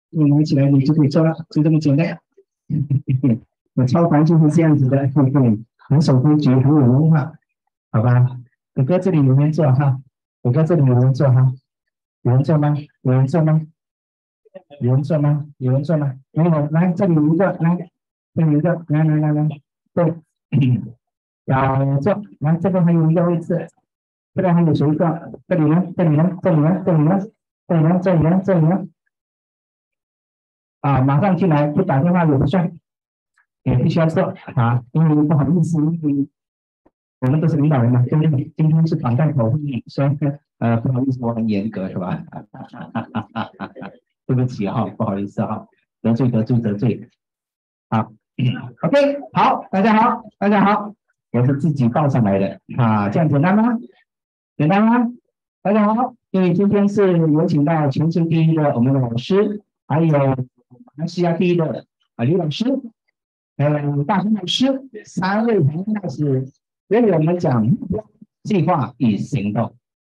你拿起来你就可以做了，就这么简单。我操盘就是这样子的，对不对？很守规矩，很有文化，好吧？哥哥这里有人做哈，哥哥这里有人做哈，有人做吗？有人做吗？有人做吗？有人做吗？没有，来这里有一个，来这里有一个，来，对，要做，来这边还有一个位置，这边还有谁做？这里呢？这里呢？这里呢？这里呢？这里呢？这里呢？这里呢？啊，马上进来，不打电话也不算，也必须要做啊，因为不好意思，因为我们都是领导人嘛，对不对？今天是绑带口会议，所以不好意思，我很严格是吧？对不起哈，不好意思哈，得罪。好，OK，好，大家好，大家好，我是自己报上来的啊，这样简单吗？简单吗？大家好，因为今天是有请到全球第一的我们的老师，还有马来西亚第一的李老师，还有大雄老师，3位同学老师，为我们讲目标、计划与行动。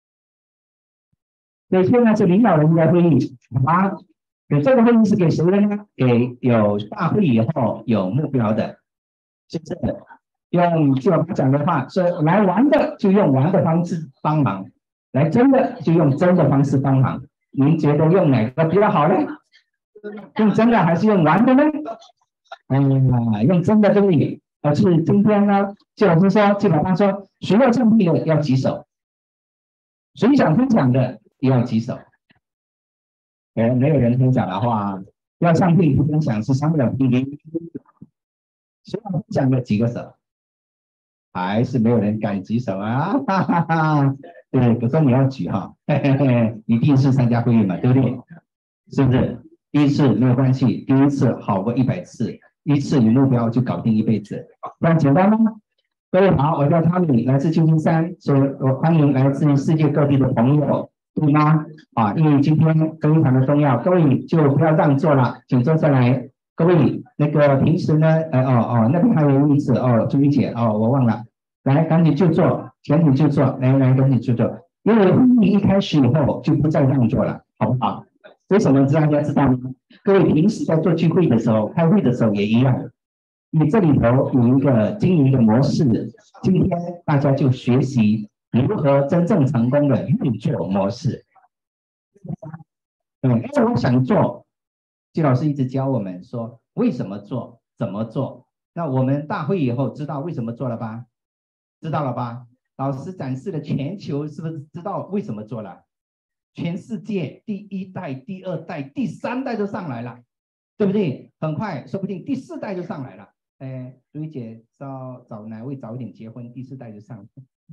所以现在是领导人的会议，好吗？这个会议是给谁的呢？给有大会以后有目标的，是不是？用就我讲的话，是来玩的就用玩的方式帮忙，来争的就用争的方式帮忙。您觉得用哪个比较好呢？用争的还是用玩的呢？用争的对不对？是今天呢，季老师说，季老师说，谁要上币的要举手，谁想分享的也要举手。没有人分享的话，要上币不分享是上不了币的。谁想分享的举个手？还是没有人敢举手啊！哈哈哈，对，可是你要举哈，嘿嘿嘿，你第一次参加会议嘛，对不对？是不是？第一次没有关系，第一次好过100次，一次有目标就搞定一辈子，这样简单吗？各位好，我叫汤米，来自旧金山，所以我欢迎来自世界各地的朋友，对吗？因为今天非常的重要，各位就不要让座了，请坐下来。各位，那个平时呢，那边还有位置朱玉姐我忘了，来赶紧就坐，赶紧就坐，来赶紧就坐，因为会议一开始以后就不再让座了，好不好？为什么大家知道吗？各位平时在做聚会的时候、开会的时候也一样，你这里头有一个经营的模式，今天大家就学习如何真正成功的运作模式。因为我想做，季老师一直教我们说为什么做，怎么做。那我们大会以后知道为什么做了吧？知道了吧？老师展示了全球，是不是知道为什么做了？全世界第1代、第2代、第3代都上来了，对不对？很快，说不定第4代就上来了。朱一姐找哪位早一点结婚，第4代就上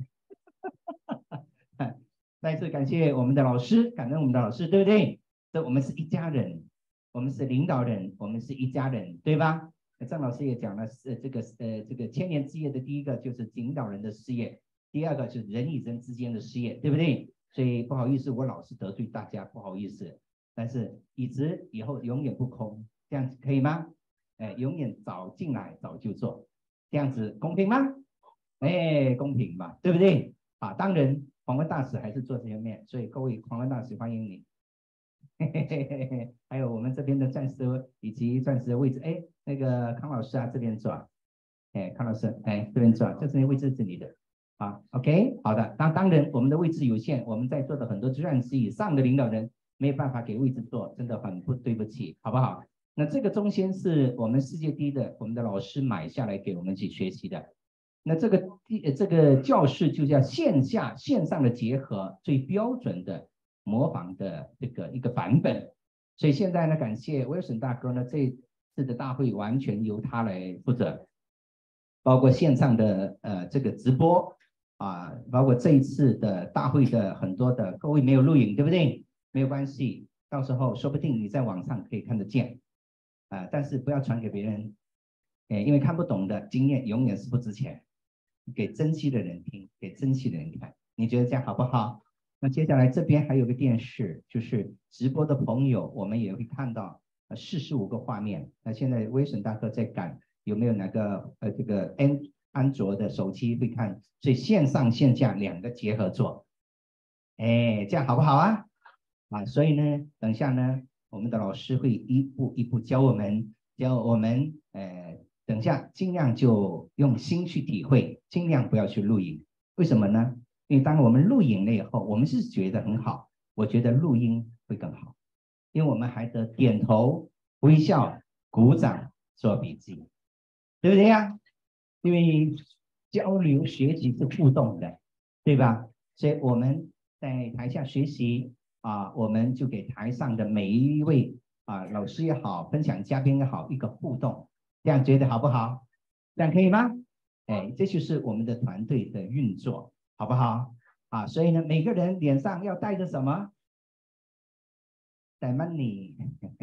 了。再次感谢我们的老师，感恩我们的老师，对不对？我们是一家人，我们是领导人，我们是一家人，对吧？郑老师也讲了，这个千年之业的第一个就是领导人的事业，第2个是人与人之间的事业，对不对？所以不好意思，我老是得罪大家，不好意思。但是椅子以后永远不空，这样子可以吗？永远早进来早就做，这样子公平吗？公平嘛，对不对？当然黄文大使还是坐前面，所以各位黄文大使欢迎你。还有我们这边的钻石以及钻石的位置，那个康老师这边坐，康老师，这边坐，这边位置是你的。OK， 好的。当然我们的位置有限，我们在座的很多钻石以上的领导人没有办法给位置坐，真的很对不起，好不好？那这个中心是我们世界第一的，我们的老师买下来给我们去学习的。那这个教室就叫线上的结合，最标准的模仿的一个版本。所以现在呢，感谢威尔森大哥呢，这次的大会完全由他来负责，包括线上的这个直播包括这一次的大会的很多的各位没有录影，对不对？没有关系，到时候说不定你在网上可以看得见但是不要传给别人，因为看不懂的经验永远是不值钱，给珍惜的人听，给珍惜的人看，你觉得这样好不好？那接下来这边还有个电视，就是直播的朋友，我们也会看到45个画面。那现在威神大哥在赶，有没有哪个这个安卓的手机会看？所以线上线下2个结合做，这样好不好啊？所以呢，等一下呢， 我们的老师会一步一步教我们，等一下尽量就用心去体会，尽量不要去录影。为什么呢？因为当我们录影了以后，我们是觉得很好，我觉得录音会更好，因为我们还得点头、微笑、鼓掌、做笔记，对不对呀？因为交流学习是互动的，对吧？所以我们在台下学习我们就给台上的每一位老师也好，分享嘉宾也好，一个互动，这样觉得好不好？这样可以吗？哎，这就是我们的团队的运作，好不好？所以呢，每个人脸上要带着什么？带 money，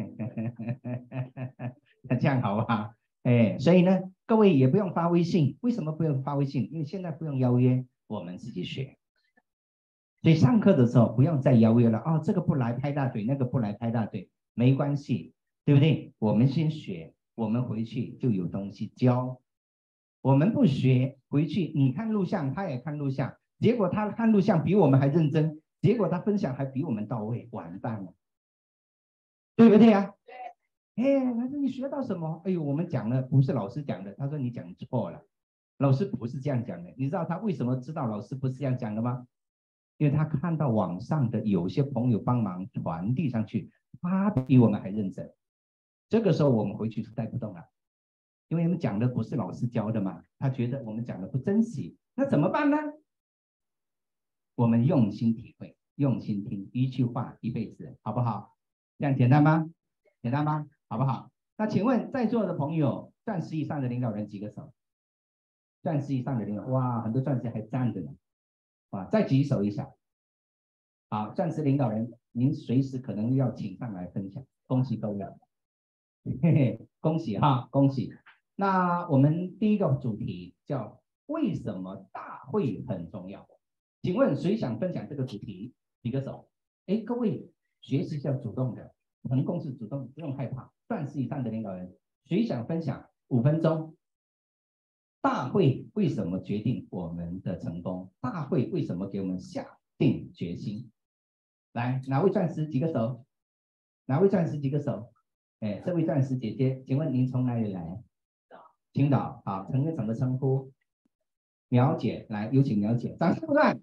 这样好不好？哎，所以呢，各位也不用发微信，为什么不用发微信？因为现在不用邀约，我们自己学。所以上课的时候不用再邀约了这个不来拍大腿，那个不来拍大腿，没关系，对不对？我们先学，我们回去就有东西教。我们不学，回去你看录像，他也看录像，结果他看录像比我们还认真，结果他分享还比我们到位，完蛋了，对不对呀？哎，他说你学到什么？哎呦，我们讲的不是老师讲的，他说你讲错了，老师不是这样讲的。你知道他为什么知道老师不是这样讲的吗？因为他看到网上的有些朋友帮忙传递上去，他比我们还认真。这个时候我们回去就带不动了，因为我们讲的不是老师教的嘛，他觉得我们讲的不珍惜，那怎么办呢？我们用心体会，用心听，一句话一辈子，好不好？这样简单吗？简单吗？好不好？那请问在座的朋友，钻石以上的领导人几个手？钻石以上的领导，哇，很多钻石还站着呢，再举手一下。好，钻石领导人，您随时可能要请上来分享，恭喜各位，嘿嘿，恭喜哈，恭喜。那我们第一个主题叫为什么大会很重要？请问谁想分享这个主题？举个手。哎，各位，学习是要主动的，成功是主动，不用害怕。钻石以上的领导人，谁想分享？5分钟。大会为什么决定我们的成功？大会为什么给我们下定决心？来，哪位钻石举个手？哪位钻石举个手？哎，这位钻石姐姐，请问您从哪里来？青岛。好，陈院长的称呼。苗姐，来，有请苗姐，掌声鼓励。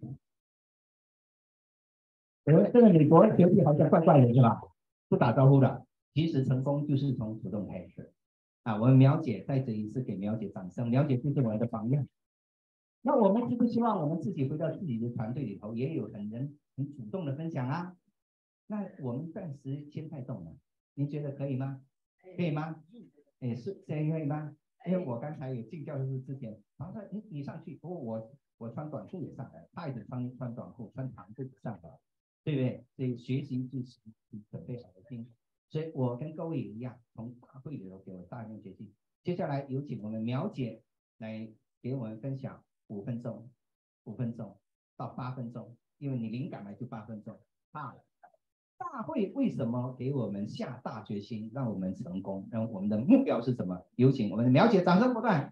这个美国学弟好像怪怪的是吧？不打招呼的。其实成功就是从主动开始我们苗姐在这一次给苗姐掌声，苗姐就是我们的榜样。那我们是不是希望我们自己回到自己的团队里头，也有很主动的分享啊？那我们暂时先太动了，您觉得可以吗？可以吗？哎，是可以吗？因为我刚才有进教室之前，他说你上去，不过我穿短裤也上来，他也是穿短裤穿长裤上来，对不对？所以学习就是准备好的心，所以我跟各位也一样，从大会里头给我大量决心。接下来有请我们苗姐来给我们分享5分钟到8分钟，因为你灵感来就8分钟。大会为什么给我们下大决心，让我们成功？让我们的目标是什么？有请我们的苗姐，掌声鼓励。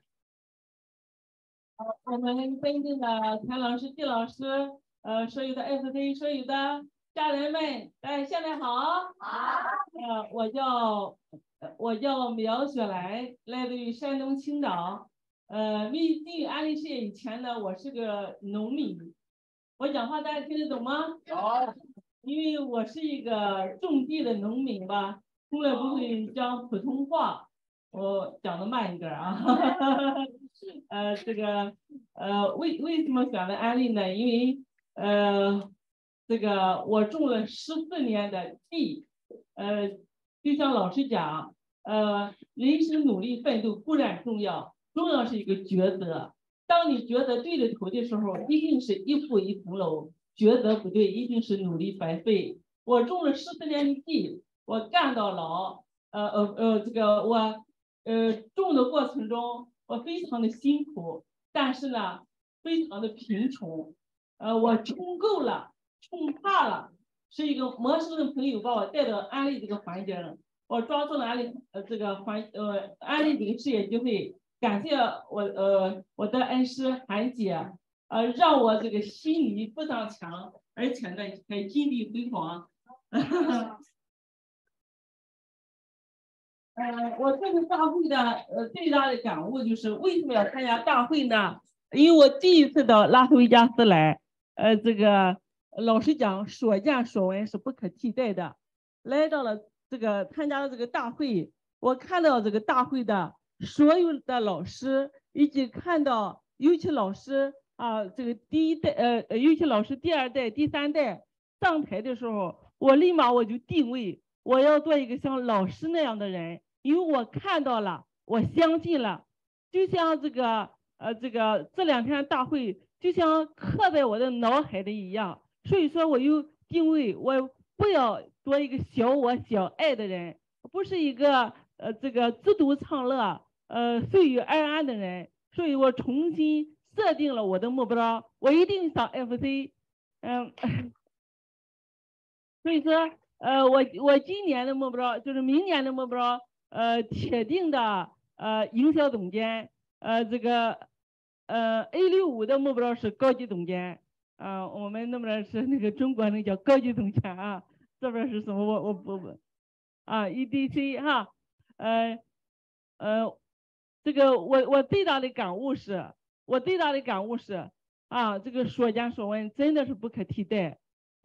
我们尊敬的谭老师、季老师，所有的 FT， 所有的家人们，下面好。好。我叫苗雪来，来自于山东青岛。进入安利事业以前呢，我是个农民。我讲话大家听得懂吗？好。因为我是一个种地的农民吧，从来不会讲普通话，我讲的慢一点啊。为什么选了安利呢？因为我种了14年的地，就像老师讲，人生努力奋斗固然重要，重要是一个抉择。当你抉择对了头的时候，一定是一步一层楼。抉择不对，一定是努力白费。我种了14年的地，我干到老。种的过程中，我非常的辛苦，但是呢，非常的贫穷。我穷够了，穷怕了，是一个陌生的朋友把我带到安利这个环境，我抓住了安利安利这个事业机会，感谢我的恩师韩姐。让我这个心理不但强，而且呢还金碧辉煌。 我这次大会的最大的感悟就是为什么要参加大会呢？因为我第一次到拉斯维加斯来，这个老实讲，所见所闻是不可替代的。来到了参加了这个大会，我看到这个大会的所有的老师，以及看到尤其老师啊，这个第一代尤其老师第二代、第三代上台的时候，我立马我就定位。我要做一个像老师那样的人，因为我看到了，我相信了，就像这两天大会，就像刻在我的脑海里一样。所以说，我又定位我不要做一个小我小爱的人，不是一个自独畅乐随遇而安的人。所以我重新设定了我的目标，我一定上 FC，所以说。我今年的目标就是明年的目标，铁定的营销总监，A65的目标是高级总监，我们那边是那个中国那叫高级总监啊，这边是什么我不EDC 哈，这个我最大的感悟是，这个所见所闻真的是不可替代。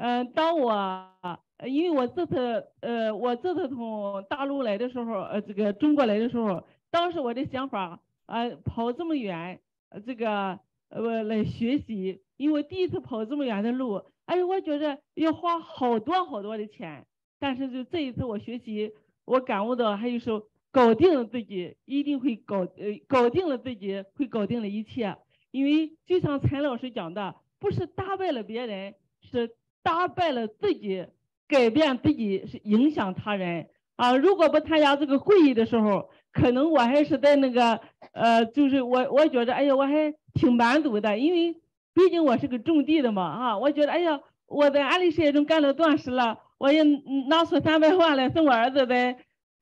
因为我这次从大陆来的时候，中国来的时候，当时我的想法跑这么远，来学习，因为第一次跑这么远的路，我觉得要花好多的钱，但是就这一次我学习，我感悟到还有时候搞定了自己，一定会搞定了自己，会搞定了一切，因为就像陈老师讲的，不是打败了别人，是打败了自己，改变自己是影响他人啊！如果不参加这个会议的时候，可能我还是在那个就是我觉得我还挺满足的，因为毕竟我是个种地的嘛我觉得我在安利事业中干了段时了，我也拿出300万来送我儿子在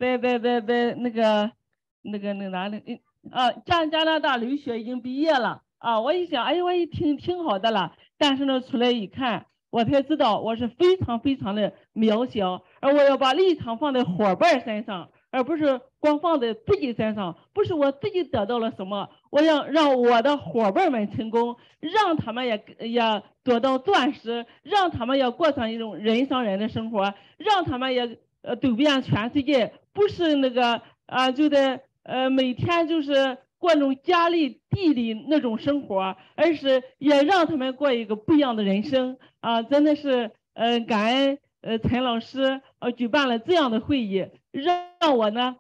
哪里加拿大留学已经毕业了我一想我也挺好的了，但是呢出来一看。我才知道我是非常的渺小，而我要把立场放在伙伴身上，而不是光放在自己身上。不是我自己得到了什么，我要让我的伙伴们成功，让他们也得到钻石，让他们也过上一种人上人的生活，让他们也走遍全世界，不是那个就在每天就是过那种家里地里那种生活，而是也让他们过一个不一样的人生真的是感恩陈老师举办了这样的会议，让我呢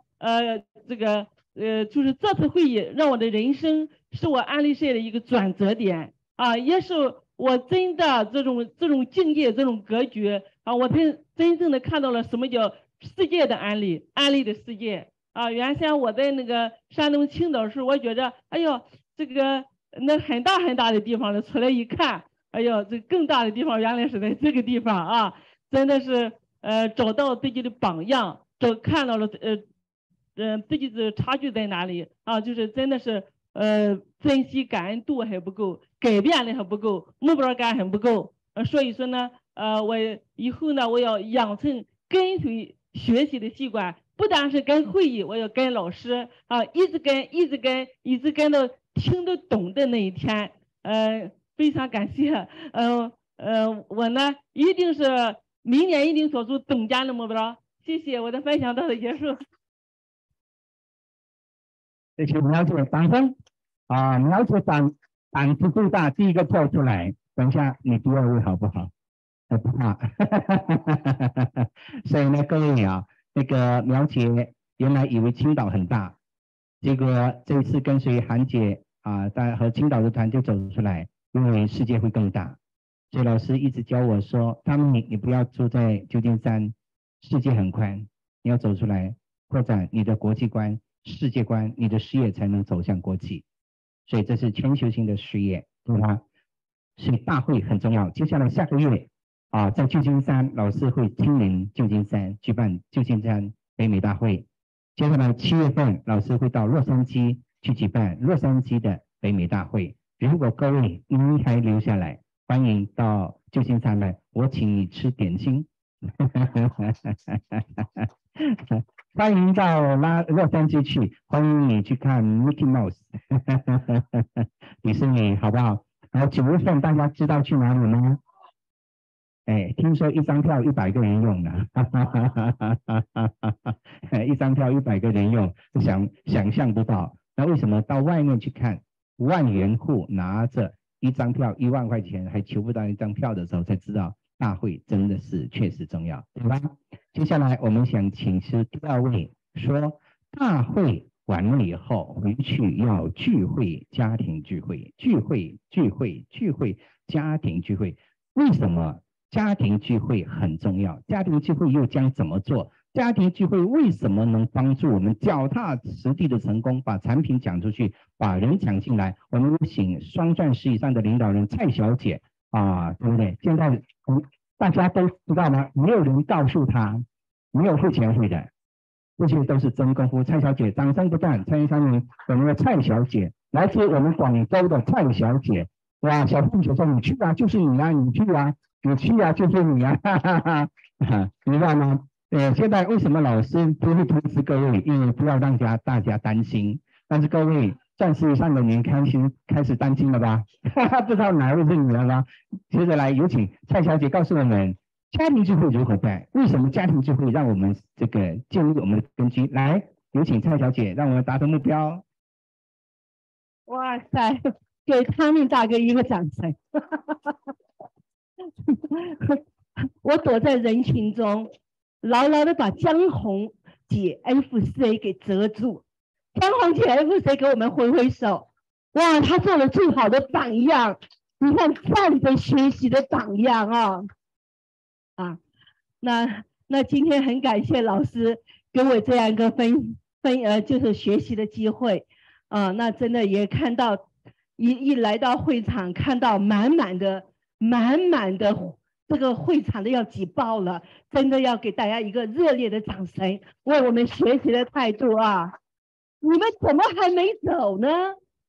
就是这次会议让我的人生是我安利事业的一个转折点也是我真的这种境界这种格局我真正的看到了什么叫世界的安利的世界原先我在那个山东青岛时，我觉着这个那很大的地方的，出来一看，这更大的地方原来是在这个地方真的是找到自己的榜样，看到了自己的差距在哪里就是真的是珍惜感恩度还不够，改变力还不够，目标感还不够所以说呢我以后呢我要养成跟随学习的习惯。不单是跟会议，我要跟老师一直跟到听得懂的那一天。非常感谢。我呢一定是明年一定做出总监的目标。谢谢，我的分享到此结束。 谢谢苗姐，掌声苗姐胆子最大，第一个跳出来。等一下，你第2位好不好？不怕。所以呢，各位那个苗姐原来以为青岛很大，结果这一次跟随韩姐和青岛的团就走出来，因为世界会更大。所以老师一直教我说，你不要住在旧金山，世界很宽，你要走出来，扩展你的国际观、世界观，你的事业才能走向国际。所以这是全球性的事业，对吧？所以大会很重要。接下来下个月在旧金山，老师会亲临旧金山举办旧金山北美大会。接下来7月份，老师会到洛杉矶去举办洛杉矶的北美大会。如果各位您还留下来，欢迎到旧金山来，我请你吃点心欢迎到洛杉矶去，欢迎你去看 Mickey Mouse 迪士尼，好不好？然后9月份大家知道去哪里吗？哎，听说一张票100个人用呢，一张票100个人用，想象不到。那为什么到外面去看万元户拿着一张票1万块钱还求不到一张票的时候，才知道大会真的是确实重要，对吧？接下来我们想请示第2位说，大会完了以后回去要聚会，家庭聚会，聚会，家庭聚会，为什么？家庭聚会很重要，家庭聚会又将怎么做？家庭聚会为什么能帮助我们脚踏实地的成功，把产品讲出去，把人讲进来？我们请双钻石以上的领导人蔡小姐啊，对不对？现在大家都知道吗？没有人告诉他，没有付钱会的，这些都是真功夫。蔡小姐，掌声不断，欢迎我们的蔡小姐，来自我们广州的蔡小姐。哇，小凤姐说你去啊，就是你啊，你去啊。你去啊，就是你啊，哈哈哈，明白吗？现在为什么老师不会通知各位？因为不要让大家担心。但是各位钻石以上的您开始担心了吧？不知道哪位是你了吗？接着来有请蔡小姐告诉我们，家庭聚会如何办？为什么家庭聚会让我们这个建立我们的根基？来，有请蔡小姐，让我们达成目标。 哇塞，给汤米大哥一个掌声。我躲在人群中，牢牢的把江红姐 FC 给遮住。江红姐 FC 给我们挥挥手，哇，她做了最好的榜样，你看站着学习的榜样啊！那今天很感谢老师给我这样一个就是学习的机会啊，那真的也看到一来到会场，看到满满的这个会场的要挤爆了，真的要给大家一个热烈的掌声，为我们学习的态度啊！你们怎么还没走呢？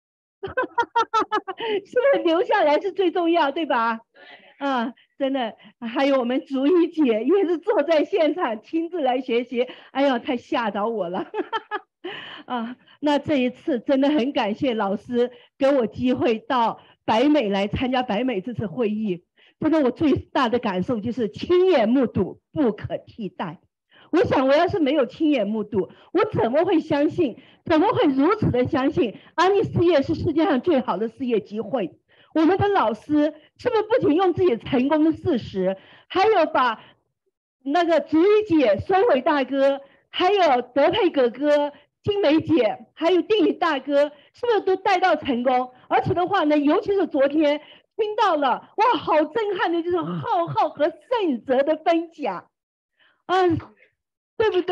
是不是留下来是最重要，对吧？啊，真的，还有我们竹一姐也是坐在现场亲自来学习，哎呦，太吓到我了。啊，那这一次真的很感谢老师给我机会到北美来参加北美这次会议。真的，我最大的感受就是亲眼目睹不可替代。我想，我要是没有亲眼目睹，我怎么会相信？怎么会如此的相信安利事业是世界上最好的事业机会？我们的老师是不是不仅用自己成功的事实，还有把那个竹一姐、孙伟大哥，还有德佩哥哥、金梅姐，还有定宇大哥，是不是都带到成功？而且的话呢，尤其是昨天。听到了，哇，好震撼的，就是浩浩和盛泽的分享，对不对？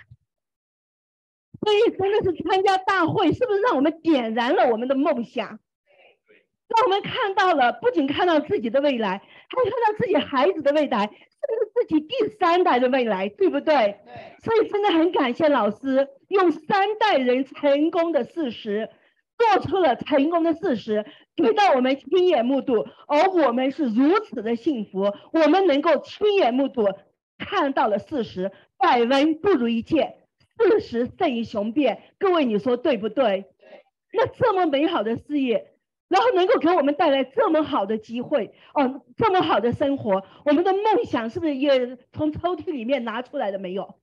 所以真的是参加大会，是不是让我们点燃了我们的梦想？让我们看到了，不仅看到自己的未来，还看到自己孩子的未来，甚至自己第3代的未来，对不对？对。所以真的很感谢老师，用3代人成功的事实。做出了成功的事实，给到我们亲眼目睹，而我们是如此的幸福，我们能够亲眼目睹，看到了事实，百闻不如一见，事实胜于雄辩。各位，你说对不对？那这么美好的事业，然后能够给我们带来这么好的机会，这么好的生活，我们的梦想是不是也从抽屉里面拿出来了没有？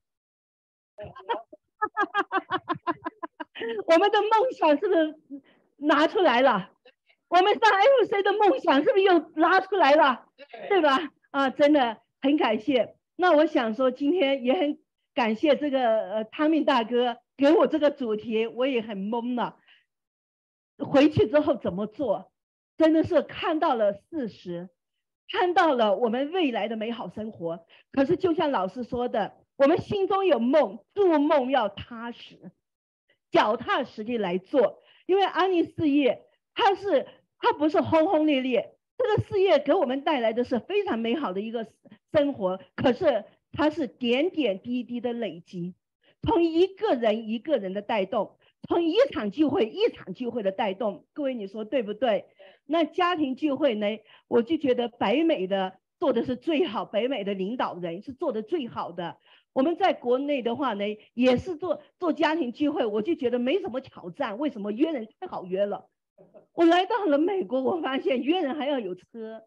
我们的梦想是不是拿出来了？我们上 FC 的梦想是不是又拉出来了？对吧？啊，真的很感谢。那我想说，今天也很感谢这个汤米大哥给我这个主题，我也很懵了。回去之后怎么做？真的是看到了事实，看到了我们未来的美好生活。可是就像老师说的，我们心中有梦，做梦要踏实。脚踏实地来做，因为安利事业它不是轰轰烈烈，这个事业给我们带来的是非常美好的一个生活，可是它是点点滴滴的累积，从一个人一个人的带动，从一场聚会一场聚会的带动，各位你说对不对？那家庭聚会呢，我就觉得北美的做的是最好，北美的领导人是做的最好的。我们在国内的话呢，也是做家庭聚会，我就觉得没什么挑战。为什么？约人太好约了。我来到了美国，我发现约人还要有车。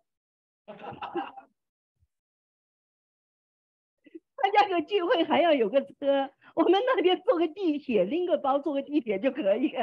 参加个聚会还要有个车，我们那边坐个地铁，拎个包坐个地铁就可以。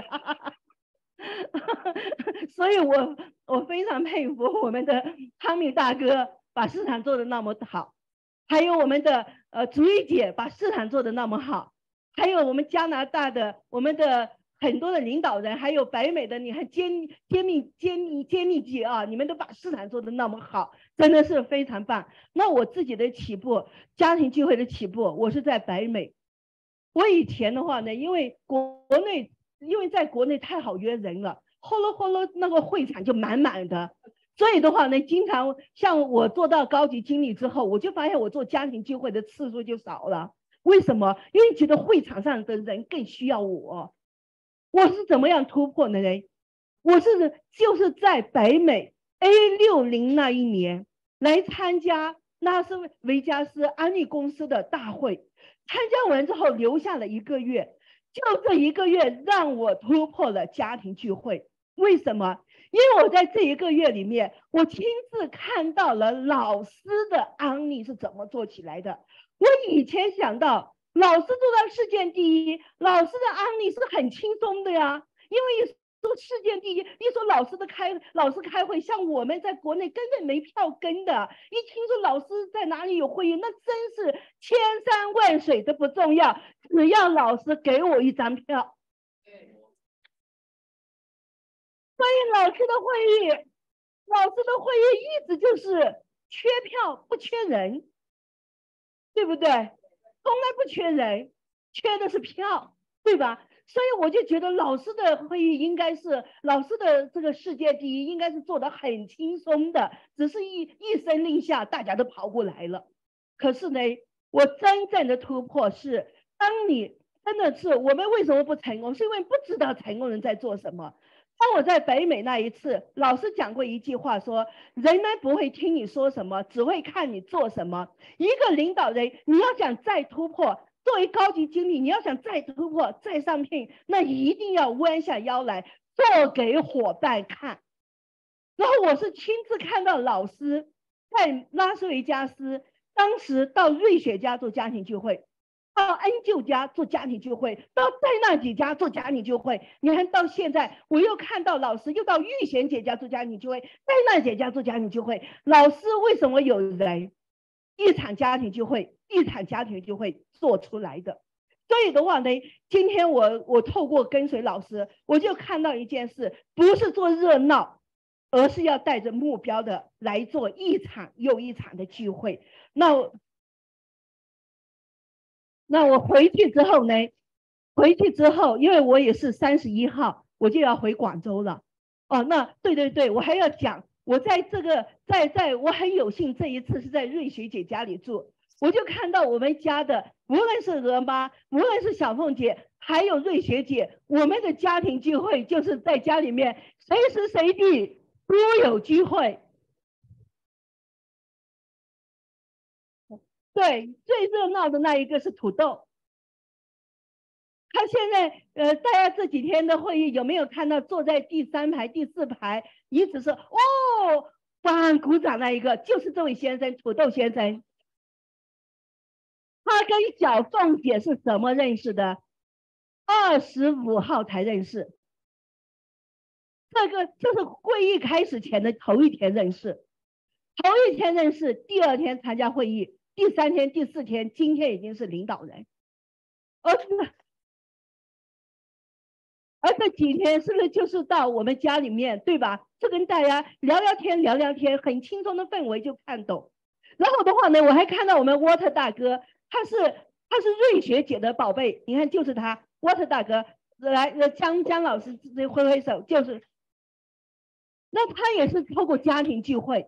所以我非常佩服我们的汤米大哥把市场做得那么好，还有我们的竹玉姐把市场做得那么好，还有我们加拿大的我们的很多的领导人，还有北美的，你看坚密姐啊，你们都把市场做得那么好，真的是非常棒。那我自己的起步，家庭聚会的起步，我是在北美。我以前的话呢，因为在国内太好约人了，呼噜那个会场就满满的，所以的话呢，经常像我做到高级经理之后，我就发现我做家庭聚会的次数就少了。为什么？因为觉得会场上的人更需要我。我是怎么样突破的呢？我就是在北美 A60那一年来参加拉斯维加斯安利公司的大会，参加完之后留下了1个月，就这1个月让我突破了家庭聚会。为什么？因为我在这1个月里面，我亲自看到了老师的安利是怎么做起来的。我以前想到老师做到世界第一，老师的安利是很轻松的呀，因为说世界第一，一说老师开会，像我们在国内根本没票跟的，一听说老师在哪里有会议，那真是千山万水都不重要，只要老师给我1张票。所以老师的会议一直就是缺票不缺人，对不对？从来不缺人，缺的是票，对吧？所以我就觉得老师的会议应该是老师的这个世界第一，应该是做得很轻松的，只是一声令下，大家都跑过来了。可是呢，我真正的突破是，当你真的是我们为什么不成功，是因为不知道成功人在做什么。当我在北美那一次，老师讲过一句话说，人们不会听你说什么，只会看你做什么。一个领导人，你要想再突破，作为高级经理，你要想再突破再上聘，那一定要弯下腰来做给伙伴看。然后我是亲自看到老师在拉斯维加斯，当时到瑞雪家做家庭聚会，到恩旧家做家庭聚会，到戴娜姐家做家庭聚会。你看到现在，我又看到老师又到玉贤姐家做家庭聚会，戴娜姐家做家庭聚会。老师为什么有人一场家庭聚会做出来的？所以的话呢，今天我透过跟随老师，我就看到一件事，不是做热闹，而是要带着目标的来做一场又一场的聚会。那我回去之后呢？因为我也是31号，我就要回广州了。哦，那对，我还要讲，我在我很有幸这一次是在瑞雪姐家里住，我就看到我们家的，无论是鹅妈，无论是小凤姐，还有瑞雪姐，我们的家庭聚会就是在家里面随时随地都有聚会。对，最热闹的那一个是土豆。他现在大家这几天的会议有没有看到坐在第3排、第4排，一直是帮鼓掌那一个，就是这位先生，土豆先生。他跟小凤姐是怎么认识的？25号才认识。这个就是会议开始前的头一天认识，第2天参加会议，第3天、第4天，今天已经是领导人。而这几天是不是就是到我们家里面，对吧？就跟大家聊聊天，很轻松的氛围就看懂。然后的话呢，我还看到我们 Water 大哥，他是瑞雪姐的宝贝，你看就是他 Water 大哥，来江老师挥手，就是。那他也是透过家庭聚会，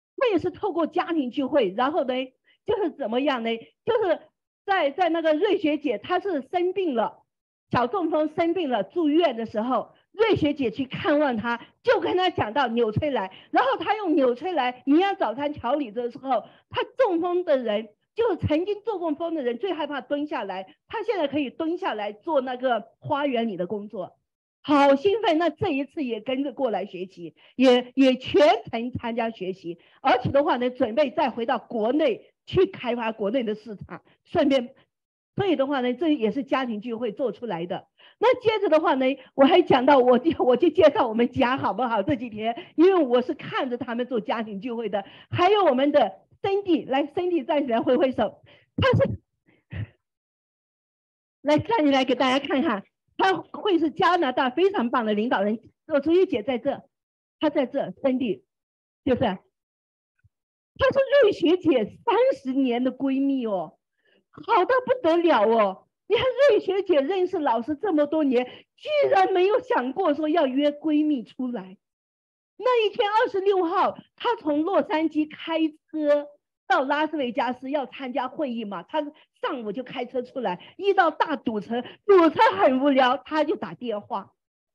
然后呢，就是怎么样呢？就是在那个瑞雪姐，她是生病了，小中风生病了，住院的时候， 瑞学姐去看望他，就跟他讲到纽崔莱，然后他用纽崔莱营养早餐调理的时候，他中风的人，就曾经做过风的人最害怕蹲下来，他现在可以蹲下来做那个花园里的工作，好兴奋。那这一次也跟着过来学习，也全程参加学习，而且的话呢，准备再回到国内去开发国内的市场，顺便，所以的话呢，这也是家庭聚会做出来的。那接着的话呢，我还讲到我就介绍我们家好不好？这几天，因为我是看着他们做家庭聚会的，还有我们的 Cindy， 来 Cindy 站起来挥挥手，他是来站起来给大家看看，他会是加拿大非常棒的领导人。朱玉姐在这，她在这 ，Cindy 就是，她是瑞学姐30年的闺蜜哦，好到不得了哦。你看瑞学姐认识老师这么多年，居然没有想过说要约闺蜜出来。那一天26号，她从洛杉矶开车到拉斯维加斯要参加会议嘛，她上午就开车出来，遇到大堵车，堵车很无聊，她就打电话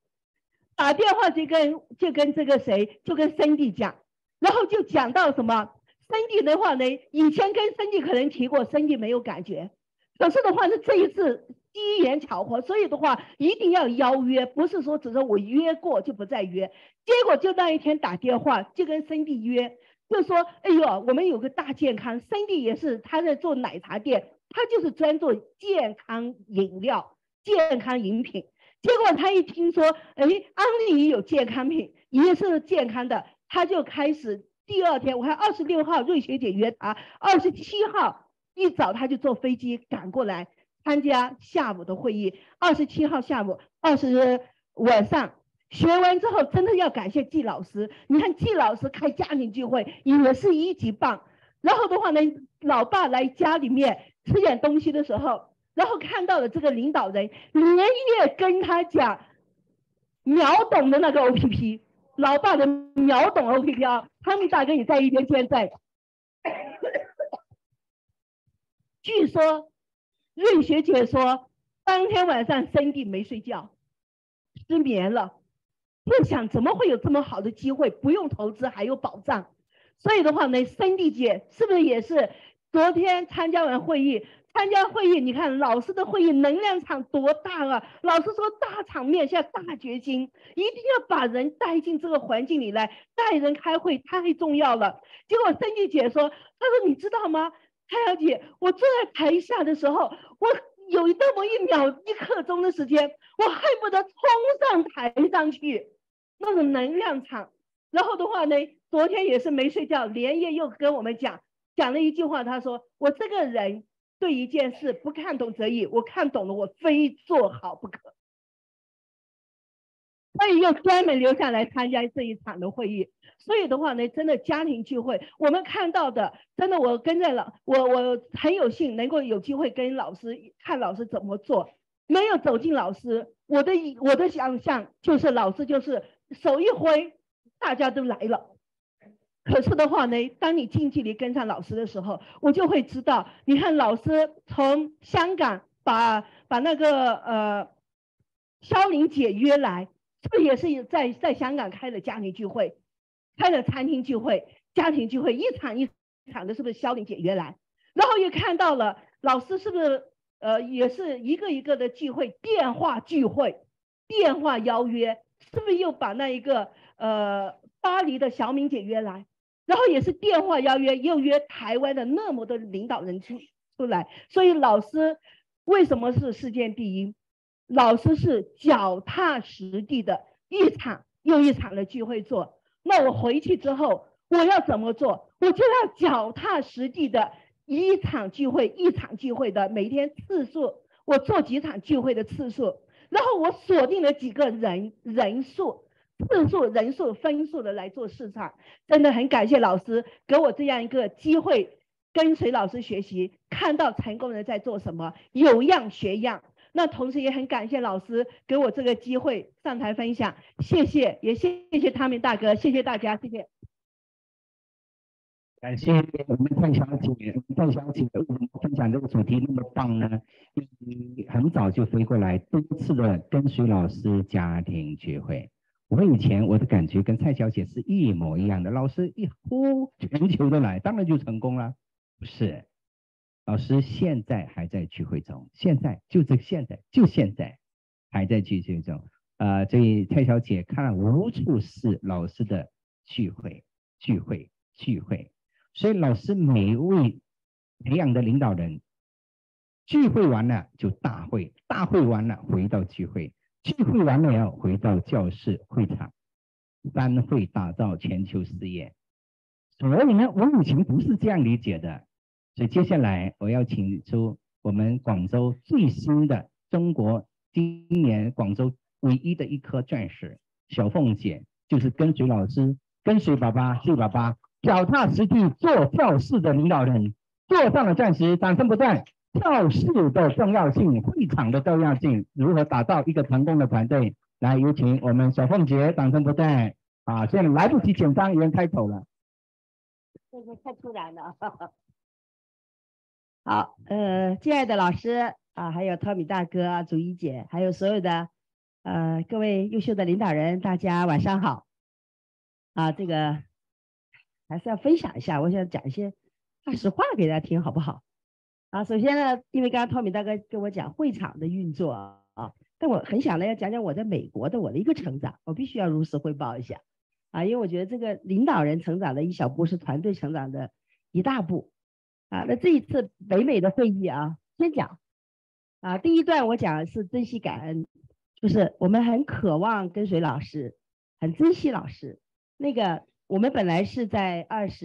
就跟这个谁，就跟 Cindy 讲，然后就讲到什么 Cindy 的话呢，以前跟 Cindy 可能提过 ，Cindy 没有感觉。可是的话是这一次机缘巧合，所以的话一定要邀约，不是说只是我约过就不再约。结果就那一天打电话就跟 Cindy 约，就说哎呦，我们有个大健康 ，Cindy 也是他在做奶茶店，他就是专做健康饮料、健康饮品。结果他一听说，哎，安利有健康品，也是健康的，他就开始第二天，我还26号瑞学姐约他，27号。一早他就坐飞机赶过来参加下午的会议。27号下午，20晚上学完之后，真的要感谢季老师。你看季老师开家庭聚会也是1级棒。然后的话呢，老爸来家里面吃点东西的时候，然后看到了这个领导人，连夜跟他讲秒懂的那个 OPP， 老爸的秒懂 OPP 啊，他们大哥也在一边见证。据说瑞学姐说，当天晚上Cindy没睡觉，失眠了，就想怎么会有这么好的机会，不用投资还有保障。所以的话呢，Cindy姐是不是也是昨天参加完会议？参加会议，你看老师的会议能量场多大啊！老师说大场面下大决心，一定要把人带进这个环境里来，带人开会太重要了。结果Cindy姐说，她说你知道吗？蔡小姐，我坐在台下的时候，我有那么1刻钟的时间，我恨不得冲上台上去，那种能量场。然后的话呢，昨天也是没睡觉，连夜又跟我们讲了一句话，他说我这个人对一件事不看懂则已，我看懂了，我非做好不可。所以又专门留下来参加这一场的会议。所以的话呢，真的家庭聚会，我们看到的，真的我跟着我很有幸能够有机会跟老师看老师怎么做。没有走进老师，我的想象就是老师就是手一挥，大家都来了。可是的话呢，当你近距离跟上老师的时候，我就会知道，你看老师从香港把那个肖玲姐约来，这也是在香港开了家庭聚会，开了餐厅聚会、家庭聚会，一场一场的，是不是肖玲姐约来？然后又看到了老师是不是也是一个一个的聚会，电话聚会、电话邀约，是不是又把那一个巴黎的小敏姐约来？然后也是电话邀约，又约台湾的那么多领导人出来。所以老师为什么是世界第一？老师是脚踏实地的一场又一场的聚会做。那我回去之后我要怎么做？我就要脚踏实地的一场聚会一场聚会的每天次数，我做几场聚会的次数，然后我锁定了几个人数、次数、人数、分数的来做市场。真的很感谢老师给我这样一个机会，跟随老师学习，看到成功人在做什么，有样学样。那同时也很感谢老师给我这个机会上台分享，谢谢，也谢谢他们大哥，谢谢大家，谢谢。 感谢我们邓小姐为什么分享这个主题那么棒呢？因为很早就飞过来，多次的跟随老师家庭聚会。我以前我的感觉跟蔡小姐是一模一样的，老师一呼全球都来，当然就成功了。不是，老师现在还在聚会中，现在还在聚会中。所以蔡小姐看了无数次老师的聚会，所以老师每一位培养的领导人，聚会完了就大会，大会完了回到聚会，聚会完了要回到教室会场，三会打造全球事业。所以呢，我以前不是这样理解的。所以接下来我要请出我们广州最新的中国今年广州唯一的一颗钻石小凤姐，就是跟随老师、跟随爸爸、谢爸爸，脚踏实地做教室的领导人，坐上了钻石，掌声不断。教室的重要性，会场的重要性，如何打造一个成功的团队？来，有请我们小凤姐，掌声不断。现在来不及紧张，已经开口了。 这个太突然了。好，亲爱的老师还有汤米大哥、祖一姐，还有所有的各位优秀的领导人，大家晚上好。这个还是要分享一下，我想讲一些大实话给大家听，好不好？首先呢，因为刚刚汤米大哥跟我讲会场的运作但我很想呢要讲讲我在美国的我的一个成长，我必须要如实汇报一下因为我觉得这个领导人成长的一小步是团队成长的一大步那这一次北美的会议先讲第一段我讲的是珍惜感恩，就是我们很渴望跟随老师，很珍惜老师。那个我们本来是在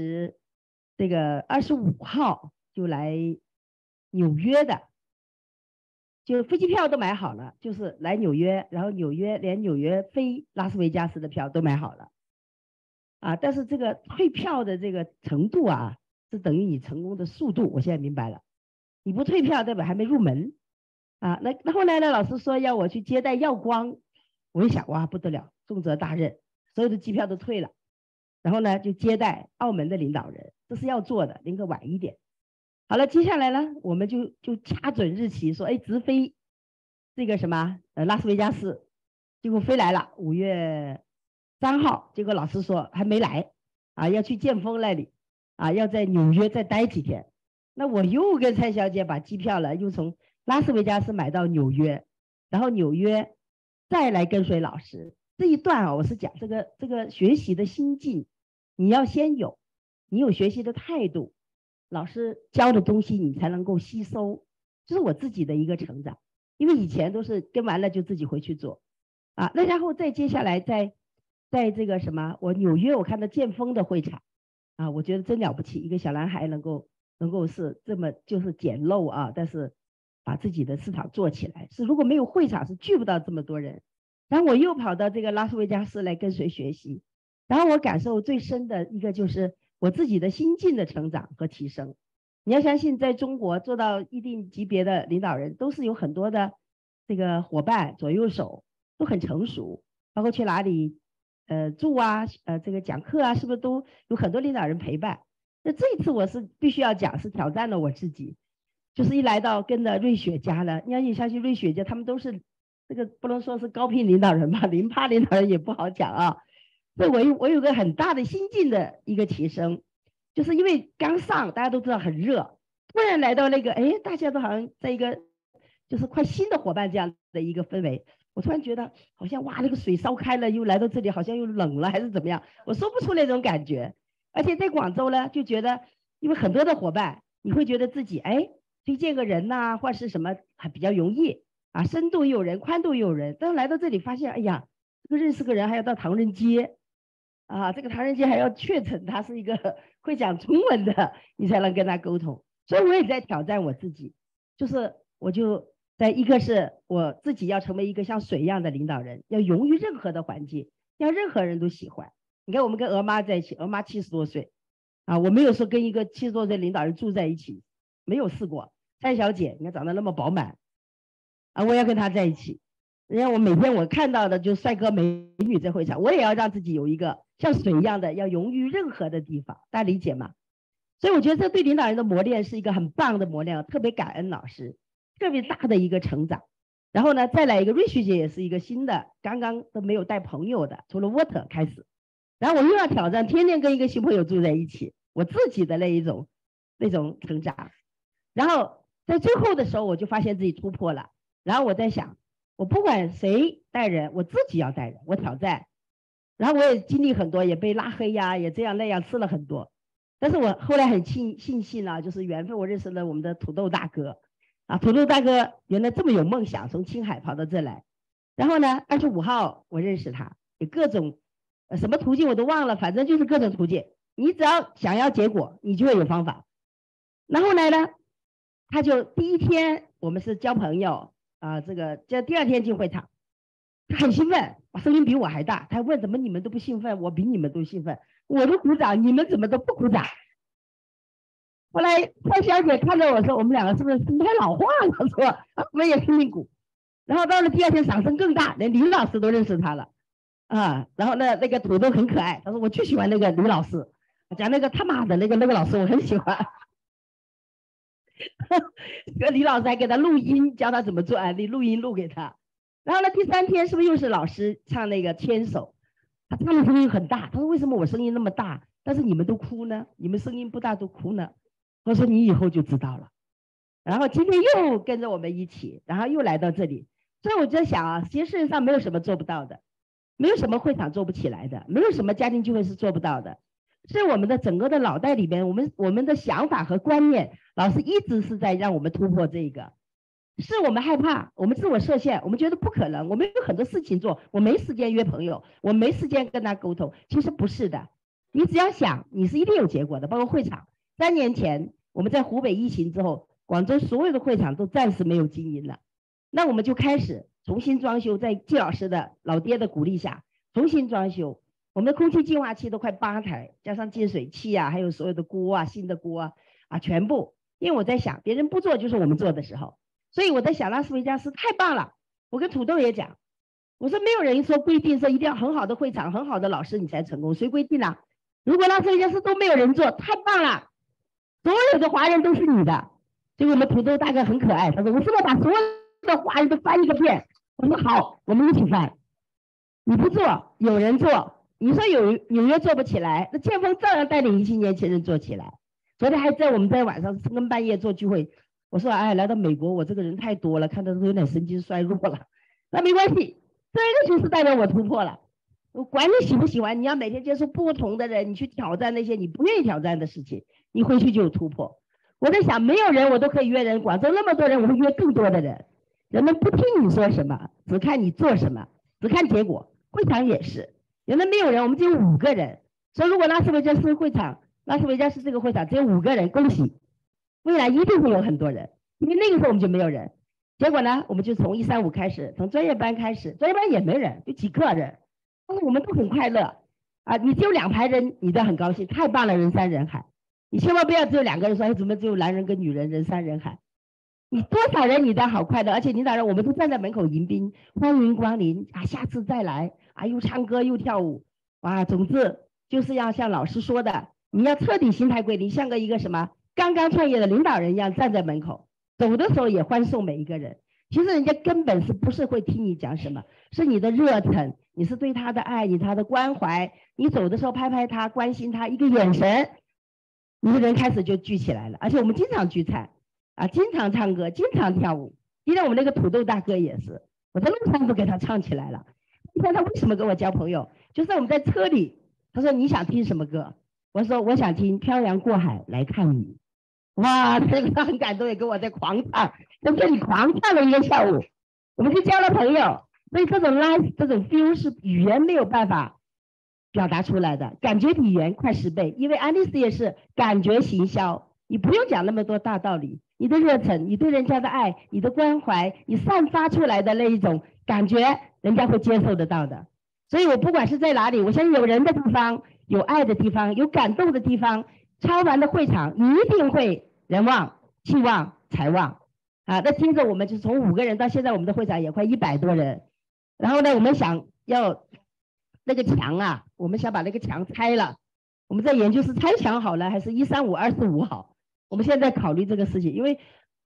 25号就来纽约的，就飞机票都买好了，就是来纽约，然后连纽约飞拉斯维加斯的票都买好了但是这个退票的这个程度是等于你成功的速度，我现在明白了，你不退票代表还没入门那后来呢，老师说要我去接待耀光，我一想哇不得了，重责大任，所有的机票都退了，然后呢就接待澳门的领导人，这是要做的，宁可晚一点。好了，接下来呢，我们就掐准日期说，直飞这个什么拉斯维加斯，结果飞来了，5月3号，结果老师说还没来要去剑锋那里要在纽约再待几天。那我又跟蔡小姐把机票了，又从拉斯维加斯买到纽约，然后纽约再来跟随老师。这一段我是讲这个学习的心境，你要先有，你有学习的态度，老师教的东西你才能够吸收，这是我自己的一个成长。因为以前都是跟完了就自己回去做那然后再接下来在这个什么，我纽约我看到剑锋的会场我觉得真了不起，一个小男孩能够是这么就是简陋但是把自己的市场做起来，是如果没有会场是聚不到这么多人。然后我又跑到这个拉斯维加斯来跟随学习，然后我感受最深的一个就是我自己的心境的成长和提升。你要相信，在中国做到一定级别的领导人，都是有很多的这个伙伴左右手都很成熟，包括去哪里住这个讲课是不是都有很多领导人陪伴。那这一次我是必须要讲，是挑战了我自己，就是一来到跟着瑞雪家了，你要相信瑞雪家他们都是这个不能说是高频领导人吧，零趴领导人也不好讲所以我有个很大的心境的一个提升，就是因为刚上大家都知道很热，突然来到那个大家都好像在一个就是快新的伙伴这样的一个氛围，我突然觉得好像哇那个水烧开了，又来到这里好像又冷了还是怎么样，我说不出那种感觉。而且在广州呢就觉得因为很多的伙伴，你会觉得自己推荐个人或是什么还比较容易深度又有人，宽度又有人。但是来到这里发现，哎呀，这个认识个人还要到唐人街这个唐人街还要确诊他是一个会讲中文的，你才能跟他沟通。所以我也在挑战我自己，就是我就在一个是我自己要成为一个像水一样的领导人，要勇于任何的环境，让任何人都喜欢。你看我们跟鹅妈在一起，鹅妈70多岁我没有说跟一个70多岁领导人住在一起，没有试过。蔡小姐你看长得那么饱满我要跟她在一起。人家我每天我看到的就帅哥美女在会场，我也要让自己有一个像水一样的要勇于任何的地方，大家理解吗？所以我觉得这对领导人的磨练是一个很棒的磨练，特别感恩老师。 特别大的一个成长。然后呢，再来一个瑞雪姐也是一个新的，刚刚都没有带朋友的，除了 water 开始。然后我又要挑战，天天跟一个新朋友住在一起，我自己的那种成长。然后在最后的时候，我就发现自己突破了。然后我在想，我不管谁带人，我自己要带人，我挑战。然后我也经历很多，也被拉黑呀，也这样那样，吃了很多。但是我后来很庆幸啊，就是缘分，我认识了我们的土豆大哥啊，土豆大哥原来这么有梦想，从青海跑到这来。然后呢，25号我认识他，有各种什么途径我都忘了，反正就是各种途径。你只要想要结果，你就会有方法。然后来呢，他就第一天我们是交朋友啊，这第二天进会场，他很兴奋，声音比我还大。他问怎么你们都不兴奋，我比你们都兴奋，我都鼓掌，你们怎么都不鼓掌？后来蔡小姐看着我说，我们两个是不是声带老化了？说我们也听听鼓。然后到了第二天掌声更大，连李老师都认识他了啊。然后那个土豆很可爱，他说我就喜欢那个李老师，讲那个他妈的那个老师我很喜欢。李老师还给他录音，教他怎么做案例，录音录给他。然后呢，第3天是不是又是老师唱那个牵手？他唱的声音很大，他说为什么我声音那么大，但是你们都哭呢？你们声音不大都哭呢？我说你以后就知道了。然后今天又跟着我们一起，然后又来到这里。所以我在想啊，其实世界上没有什么做不到的，没有什么会场做不起来的，没有什么家庭聚会是做不到的。是我们的整个的脑袋里边，我们的想法和观念，老师一直是在让我们突破这个。是我们害怕，我们自我设限，我们觉得不可能，我们有很多事情做，我没时间约朋友，我没时间跟他沟通。其实不是的，你只要想，你是一定有结果的。包括会场，3年前我们在湖北疫情之后，广州所有的会场都暂时没有经营了，那我们就开始重新装修，在季老师的老爹的鼓励下重新装修。我们的空气净化器都快8台，加上净水器啊，还有所有的锅啊，新的锅啊，全部。因为我在想，别人不做就是我们做的时候，所以我在想拉斯维加斯太棒了。我跟土豆也讲，我说没有人说规定说一定要很好的会场、很好的老师你才成功，谁规定啊？如果拉斯维加斯都没有人做，太棒了，所有的华人都是你的。所以我们土豆大哥很可爱，他说我是不是把所有的华人都翻一个遍？我说好，我们一起翻。你不做，有人做。你说纽约做不起来，那建峰照样带领一些年轻人做起来。昨天还我们在晚上深更半夜做聚会，我说哎，来到美国我这个人太多了，看到都有点神经衰弱了。那没关系，这个就是代表我突破了。我管你喜不喜欢，你要每天接触不同的人，你去挑战那些你不愿意挑战的事情，你回去就有突破。我在想，没有人我都可以约人，广州那么多人，我会约更多的人。人们不听你说什么，只看你做什么，只看结果。会场也是。原来没有人，我们只有5个人。所以如果拉斯维加斯会场，拉斯维加斯这个会场只有5个人，恭喜，未来一定会有很多人。因为那个时候我们就没有人。结果呢，我们就从135开始，从专业班开始，专业班也没人，就几个人，但是我们都很快乐啊！你只有2排人，你都很高兴，太棒了，人山人海。你千万不要只有2个人说，哎，怎么只有男人跟女人，人山人海？你多少人你都好快乐，而且你当然我们都站在门口迎宾，欢迎光临啊，下次再来。啊，又唱歌又跳舞，哇！总之就是要像老师说的，你要彻底心态归零，像一个什么刚刚创业的领导人一样站在门口，走的时候也欢送每一个人。其实人家根本是不是会听你讲什么，是你的热忱，你是对他的爱，你他的关怀，你走的时候拍拍他，关心他一个眼神，你的人开始就聚起来了。而且我们经常聚餐啊，经常唱歌，经常跳舞。今天我们那个土豆大哥也是，我在路上都给他唱起来了。你看他为什么跟我交朋友？就是我们在车里，他说你想听什么歌？我说我想听《漂洋过海来看你》。哇，这个很感动，也跟我在狂唱，在这里狂唱了1个下午，我们就交了朋友。所以这种 life 这种 feel 是语言没有办法表达出来的，感觉比语言快10倍。因为安利斯也是感觉行销，你不用讲那么多大道理，你的热忱，你对人家的爱，你的关怀，你散发出来的那一种感觉，人家会接受得到的。所以我不管是在哪里，我相信有人的地方，有爱的地方，有感动的地方，超完的会场，你一定会人旺、气旺、财旺啊！那接着我们就从5个人到现在，我们的会场也快100多人。然后呢，我们想要那个墙啊，我们想把那个墙拆了。我们在研究是拆墙好了，还是135、25好？我们现在考虑这个事情，因为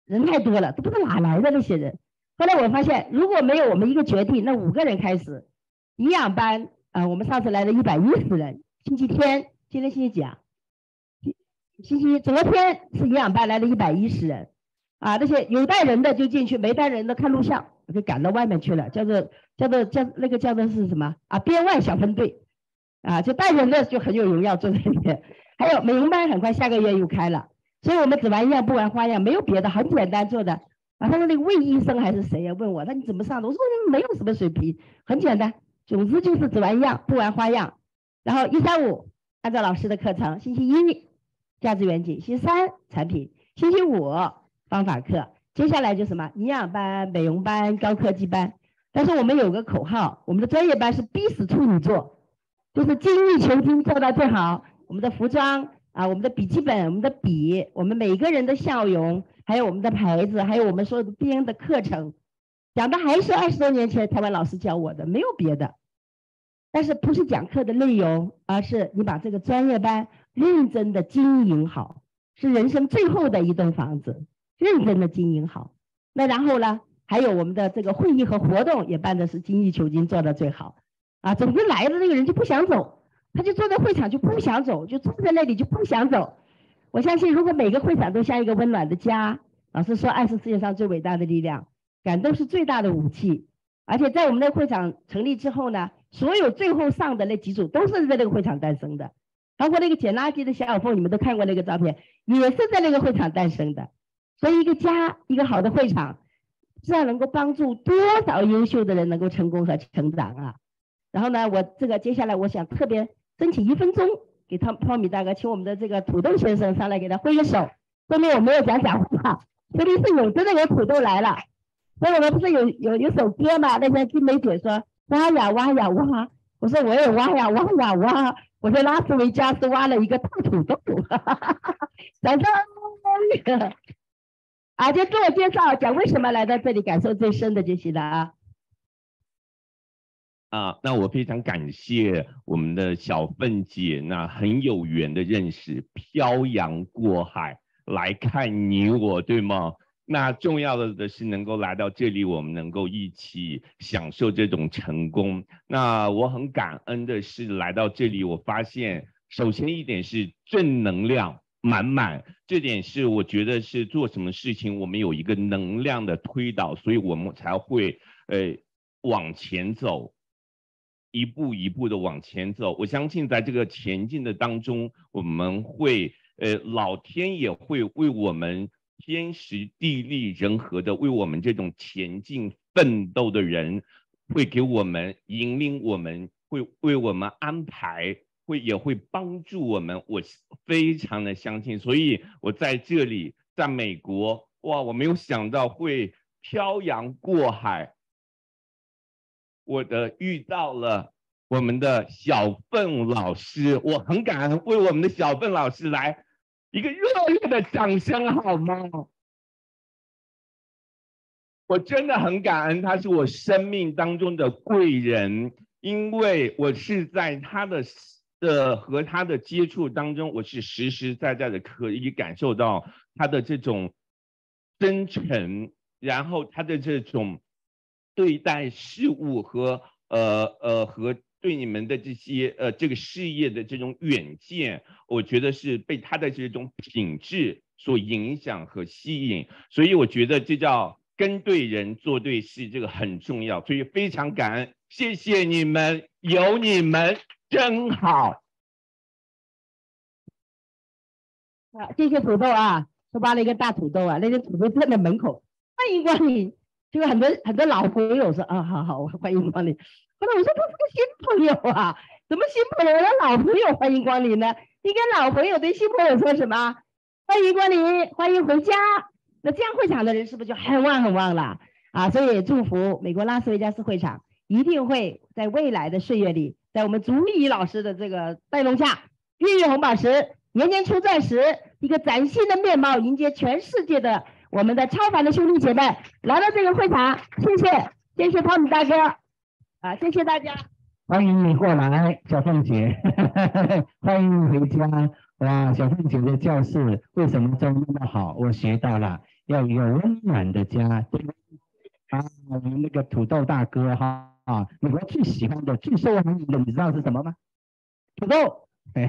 人太多了，都不知道哪来的那些人。后来我发现，如果没有我们一个决定，那5个人开始，营养班我们上次来了110人，星期天，今天星期几啊？昨天是营养班来了110人，那些有带人的就进去，没带人的看录像，我就赶到外面去了，叫做是什么啊？编外小分队，就带人的就很有荣耀坐在里面。还有美容班很快下个月又开了，所以我们只玩样不玩花样，没有别的，很简单做的。他说那个魏医生还是谁呀？问我，那你怎么上的？我说没有什么水平，很简单，总之就是只玩样不玩花样。然后1、3、5按照老师的课程，星期1价值远景，星期3产品，星期5方法课，接下来就什么营养班、美容班、高科技班。但是我们有个口号，我们的专业班是逼死处女座，就是精益求精做到最好。我们的服装我们的笔记本、我们的笔、我们每个人的笑容，还有我们的牌子，还有我们所有的编的课程，讲的还是20多年前台湾老师教我的，没有别的。但是不是讲课的内容，而是你把这个专业班认真的经营好，是人生最后的一栋房子，认真的经营好。那然后呢，还有我们的这个会议和活动也办的是精益求精，做到最好总之来的那个人就不想走，他就坐在会场就不想走，就坐在那里就不想走。我相信如果每个会场都像一个温暖的家，老师说爱是世界上最伟大的力量，感动是最大的武器。而且在我们的会场成立之后呢，所有最后上的那几组都是在那个会场诞生的，包括那个捡垃圾的小小凤，你们都看过那个照片，也是在那个会场诞生的。所以一个家，一个好的会场，这样能够帮助多少优秀的人能够成功和成长然后呢，我这个接下来我想特别争取1分钟给汤米大哥，请我们的这个土豆先生上来给他挥个手，说明我没有讲话，说明是有真的有土豆来了。所以我们不是有首歌嘛？那天金梅姐说挖呀挖呀挖，我说我也挖呀挖呀挖，我在拉斯维加斯挖了一个大土豆，掌声！就自我介绍，讲为什么来到这里，感受最深的就行了那我非常感谢我们的小凤姐，那很有缘的认识，漂洋过海来看你我，对吗？那重要的是能够来到这里，我们能够一起享受这种成功。那我很感恩的是来到这里，我发现首先一点是正能量满满，这点是我觉得是做什么事情我们有一个能量的推导，所以我们才会往前走，一步一步的往前走。我相信在这个前进的当中，我们会老天也会为我们天时地利人和的为我们这种前进奋斗的人，会给我们引领我们，会为我们安排，也会帮助我们，我非常的相信。所以我在这里，在美国，哇，我没有想到会漂洋过海，遇到了我们的小凤老师，我很感恩，为我们的小凤老师来一个热烈的掌声好吗？我真的很感恩，他是我生命当中的贵人，因为我是在他和他的接触当中，我是实实在在的可以感受到他的这种真诚，然后他的这种对待事物和对你们的这些这个事业的这种远见，我觉得是被他的这种品质所影响和吸引，所以我觉得这叫跟对人做对事，这个很重要，所以非常感恩，谢谢你们，有你们真好。 这些土豆都挖了一个大土豆那些土豆站在门口，欢迎光临。就很多老朋友说好，欢迎光临。后来我说这是个新朋友怎么新朋友的老朋友欢迎光临呢？你跟老朋友对新朋友说什么？欢迎光临，欢迎回家。那这样会场的人是不是就很旺了所以也祝福美国拉斯维加斯会场一定会在未来的岁月里，在我们竹怡老师的这个带动下，月红宝石，年年出钻石，一个崭新的面貌，迎接全世界的我们的超凡的兄弟姐妹来到这个会场。谢谢汤米大哥谢谢大家， 欢迎你过来，小凤姐，欢迎你回家。 哇，小凤姐的教室为什么做那么好？我学到了，要有温暖的家，对不对？啊，我们那个土豆大哥哈啊，美国最喜欢的、最受欢迎的，你知道是什么吗？土豆，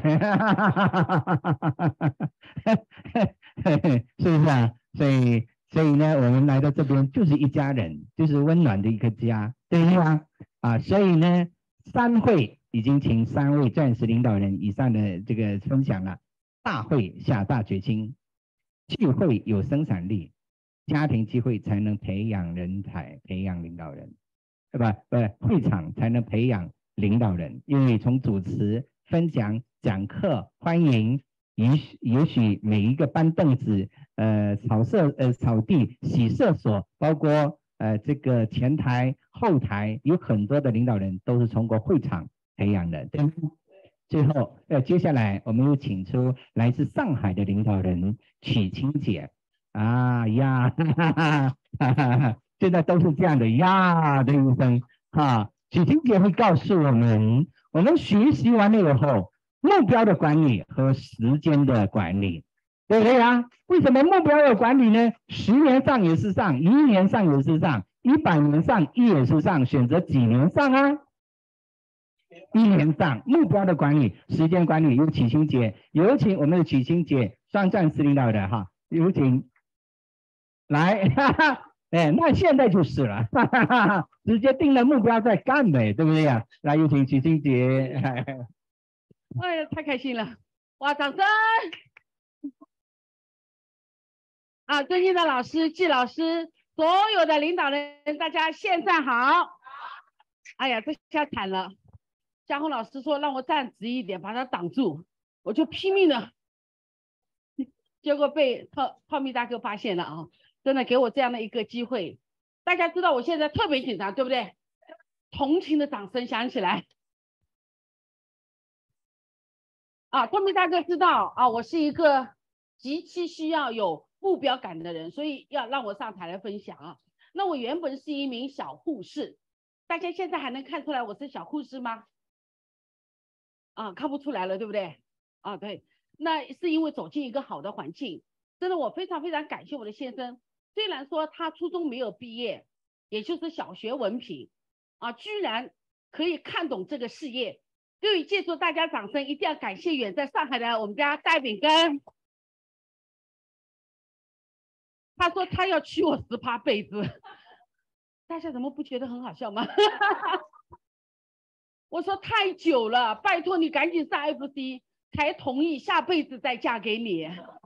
是不是啊？所以呢，我们来到这边就是一家人，就是温暖的一个家，对不对啊？啊，所以呢，三会已经请3位钻石领导人以上的这个分享了，大会下大决心，聚会有生产力，家庭聚会才能培养人才，培养领导人，对吧？会场才能培养领导人，因为从主持、分享、讲课、欢迎，也许每一个搬凳子、扫地、洗厕所，包括这个前台、后台，有很多的领导人都是通过会场培养的，对吗？最后，接下来我们又请出来自上海的领导人曲青姐，啊呀，哈哈哈哈，现在都是这样的呀的一声，哈，曲青姐会告诉我们学习完了以后，目标的管理和时间的管理，对不对啊？为什么目标要管理呢？10年上也是上，1年上也是上，100年上也是上，选择几年上啊？1年上，目标的管理、时间管理由曲青姐，有请我们的曲青姐双钻石领导的哈，有请来，哈哈，那现在就是了，哈哈哈，直接定了目标在干呗，对不对呀？来，有请曲青姐。 哎呀，太开心了！哇，掌声！啊，尊敬的老师、季老师，所有的领导人，大家现在好。哎呀，这下惨了。嘉宏老师说让我站直一点，把它挡住，我就拼命的，结果被泡米大哥发现了啊！真的给我这样的一个机会，大家知道我现在特别紧张，对不对？同情的掌声响起来。啊，泡米大哥知道啊，我是一个极其需要有目标感的人，所以要让我上台来分享啊。那我原本是一名小护士，大家现在还能看出来我是小护士吗？啊，看不出来了，对不对？啊，对，那是因为走进一个好的环境。真的，我非常非常感谢我的先生。虽然说他初中没有毕业，也就是小学文凭，啊，居然可以看懂这个事业。各位借助大家掌声，一定要感谢远在上海的我们家戴炳根。他说他要娶我18辈子，大家怎么不觉得很好笑吗？我说太久了，拜托你赶紧上 FC 才同意下辈子再嫁给你。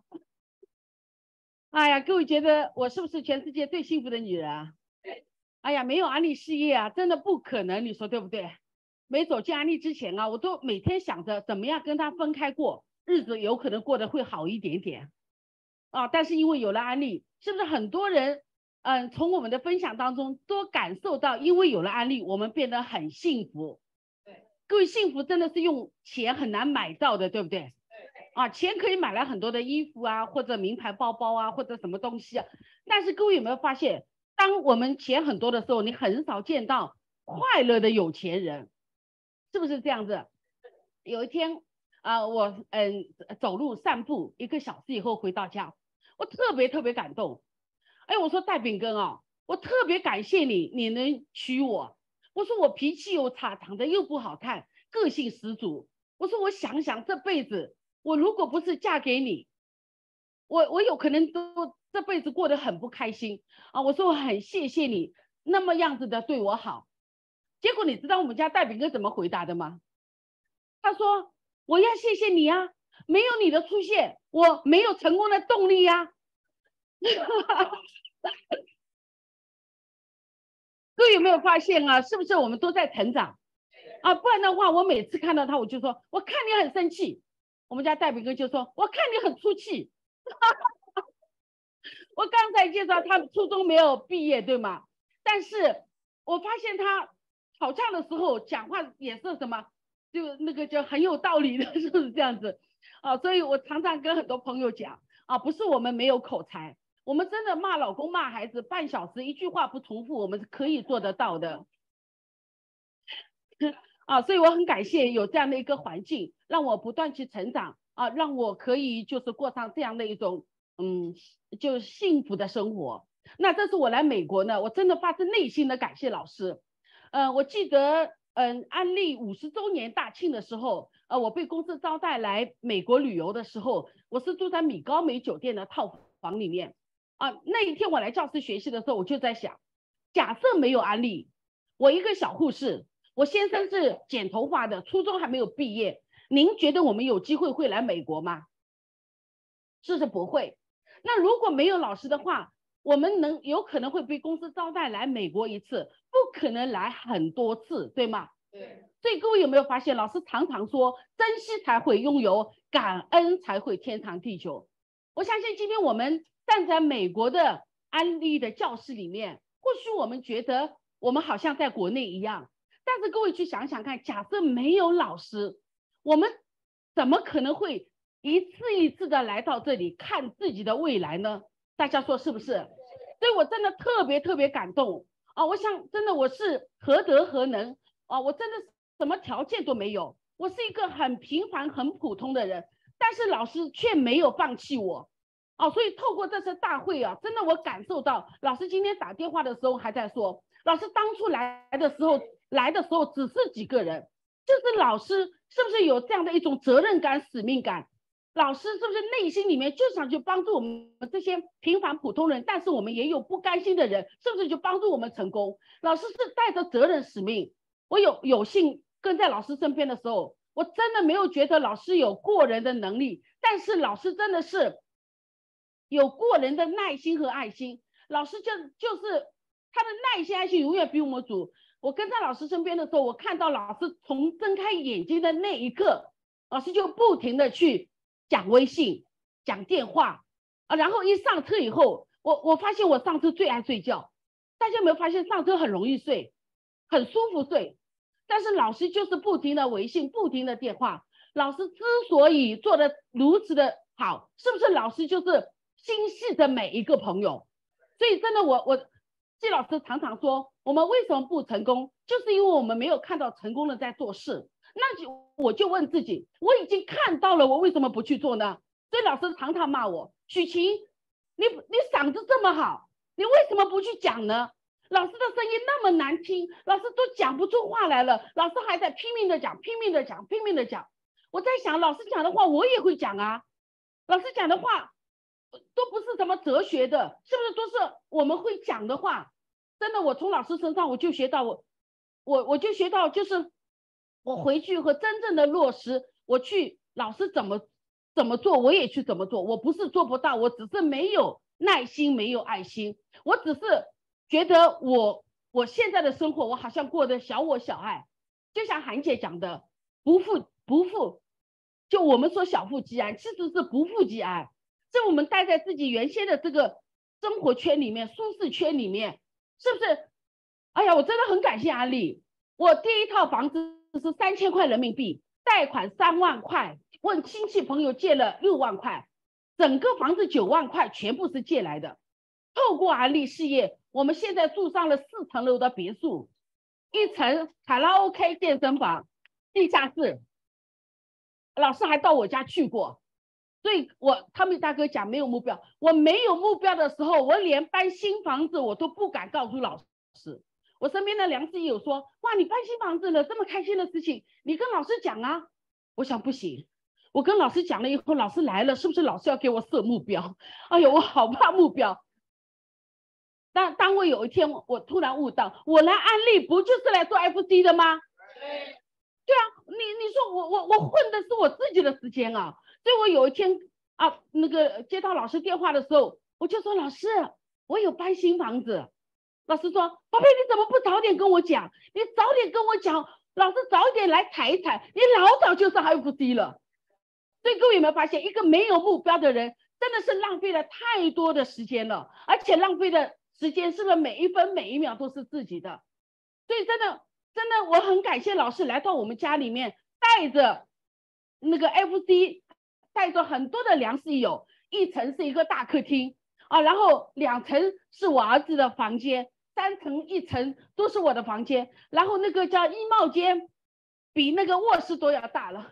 哎呀，各位觉得我是不是全世界最幸福的女人啊？哎呀，没有安利事业啊，真的不可能，你说对不对？没走进安利之前啊，我都每天想着怎么样跟他分开过，日子有可能过得会好一点点啊。但是因为有了安利，是不是很多人从我们的分享当中都感受到，因为有了安利，我们变得很幸福。各位，幸福真的是用钱很难买到的，对不对？啊，钱可以买来很多的衣服啊，或者名牌包包啊，或者什么东西啊。但是各位有没有发现，当我们钱很多的时候，你很少见到快乐的有钱人，是不是这样子？有一天啊，我走路散步1个小时以后回到家，我特别感动。哎，我说戴炳根啊，我特别感谢你，你能娶我。我说我脾气又差，长得又不好看，个性十足。我说我想想这辈子，我如果不是嫁给你，我有可能都这辈子过得很不开心啊。我说我很谢谢你那么样子的对我好。结果你知道我们家戴炳根怎么回答的吗？他说我要谢谢你啊，没有你的出现，我没有成功的动力呀。各位有没有发现啊？是不是我们都在成长啊？不然的话，我每次看到他，我就说，我看你很生气。我们家戴炳根就说，我看你很出气。我刚才介绍他初中没有毕业，对吗？但是我发现他吵架的时候讲话也是什么，就那个就很有道理的，是不是这样子啊？所以我常常跟很多朋友讲啊，不是我们没有口才。我们真的骂老公骂孩子半小时1句话不重复，我们是可以做得到的。啊，所以我很感谢有这样的一个环境，让我不断去成长。 让我可以就是过上这样的一种就幸福的生活。那这是我来美国呢，我真的发自内心的感谢老师。我记得安利50周年大庆的时候，我被公司招待来美国旅游的时候，我是住在米高梅酒店的套房里面那一天我来教师学习的时候，我就在想，假设没有安利，我一个小护士，我先生是剪头发的，初中还没有毕业，您觉得我们有机会会来美国吗？是不是不会？那如果没有老师的话，我们有可能会被公司招待来美国一次，不可能来很多次，对吗？ 对。 所以各位有没有发现，老师常常说，珍惜才会拥有，感恩才会天长地久。我相信今天我们站在美国的安利的教室里面，或许我们觉得我们好像在国内一样，但是各位去想想看，假设没有老师，我们怎么可能会一次一次的来到这里看自己的未来呢？大家说是不是？所以我真的特别特别感动我想真的我是何德何能我真的什么条件都没有，我是一个很平凡很普通的人，但是老师却没有放弃我所以透过这次大会真的我感受到，老师今天打电话的时候还在说，老师当初来的时候只是几个人，就是老师是不是有这样的一种责任感使命感，老师是不是内心里面就想去帮助我们这些平凡普通人，但是我们也有不甘心的人，是不是就帮助我们成功？老师是带着责任使命。我有幸跟在老师身边的时候，我真的没有觉得老师有过人的能力，但是老师真的是有过人的耐心和爱心。老师就是他的耐心爱心永远比我们足。我跟在老师身边的时候，我看到老师从睁开眼睛的那一刻，老师就不停的去讲微信讲电话然后一上车以后，我发现我上车最爱睡觉。大家有没有发现上车很容易睡，很舒服睡，但是老师就是不停的微信不停的电话。老师之所以做得如此的好，是不是老师就是心系着每一个朋友？所以真的我季老师常常说，我们为什么不成功，就是因为我们没有看到成功的在做事。那我就问自己，我已经看到了，我为什么不去做呢？所以老师常常骂我，许晴，你嗓子这么好，你为什么不去讲呢？老师的声音那么难听，老师都讲不出话来了，老师还在拼命的讲拼命的讲拼命的讲。我在想，老师讲的话我也会讲啊，老师讲的话都不是什么哲学的，是不是都是我们会讲的话？真的，我从老师身上我就学到我就学到，就是我回去和真正的落实，我去老师怎么做我也去怎么做。我不是做不到，我只是没有耐心没有爱心。我只是觉得我现在的生活我好像过得小我小爱，就像韩姐讲的不负，就我们说小富即安，其实是不负即安，是我们待在自己原先的这个生活圈里面舒适圈里面，是不是？哎呀，我真的很感谢安利，我第一套房子是3000块人民币，贷款3万块，问亲戚朋友借了6万块，整个房子9万块全部是借来的。透过安利事业，我们现在住上了4层楼的别墅，1层卡拉 OK 健身房，地下室。老师还到我家去过，所以他们大哥讲没有目标，我没有目标的时候，我连搬新房子我都不敢告诉老师。我身边的梁师有说，哇，你搬新房子了，这么开心的事情，你跟老师讲啊。我想不行，我跟老师讲了以后，老师来了，是不是老师要给我设目标？哎呦，我好怕目标。当我有一天我突然悟到，我来安利不就是来做 FC 的吗？对啊，你说我混的是我自己的时间啊。所以我有一天那个接到老师电话的时候，我就说，老师，我有搬新房子。老师说，宝贝，你怎么不早点跟我讲？你早点跟我讲，老师早点来踩一踩，你老早就上 FC 了。所以各位有没有发现，一个没有目标的人真的是浪费了太多的时间了，而且浪费的时间是不是每一分每一秒都是自己的？所以真的我很感谢老师来到我们家里面，带着那个 FC， 带着很多的粮食友，1层是一个大客厅然后2层是我儿子的房间，3层1层都是我的房间，然后那个叫衣帽间比那个卧室都要大了。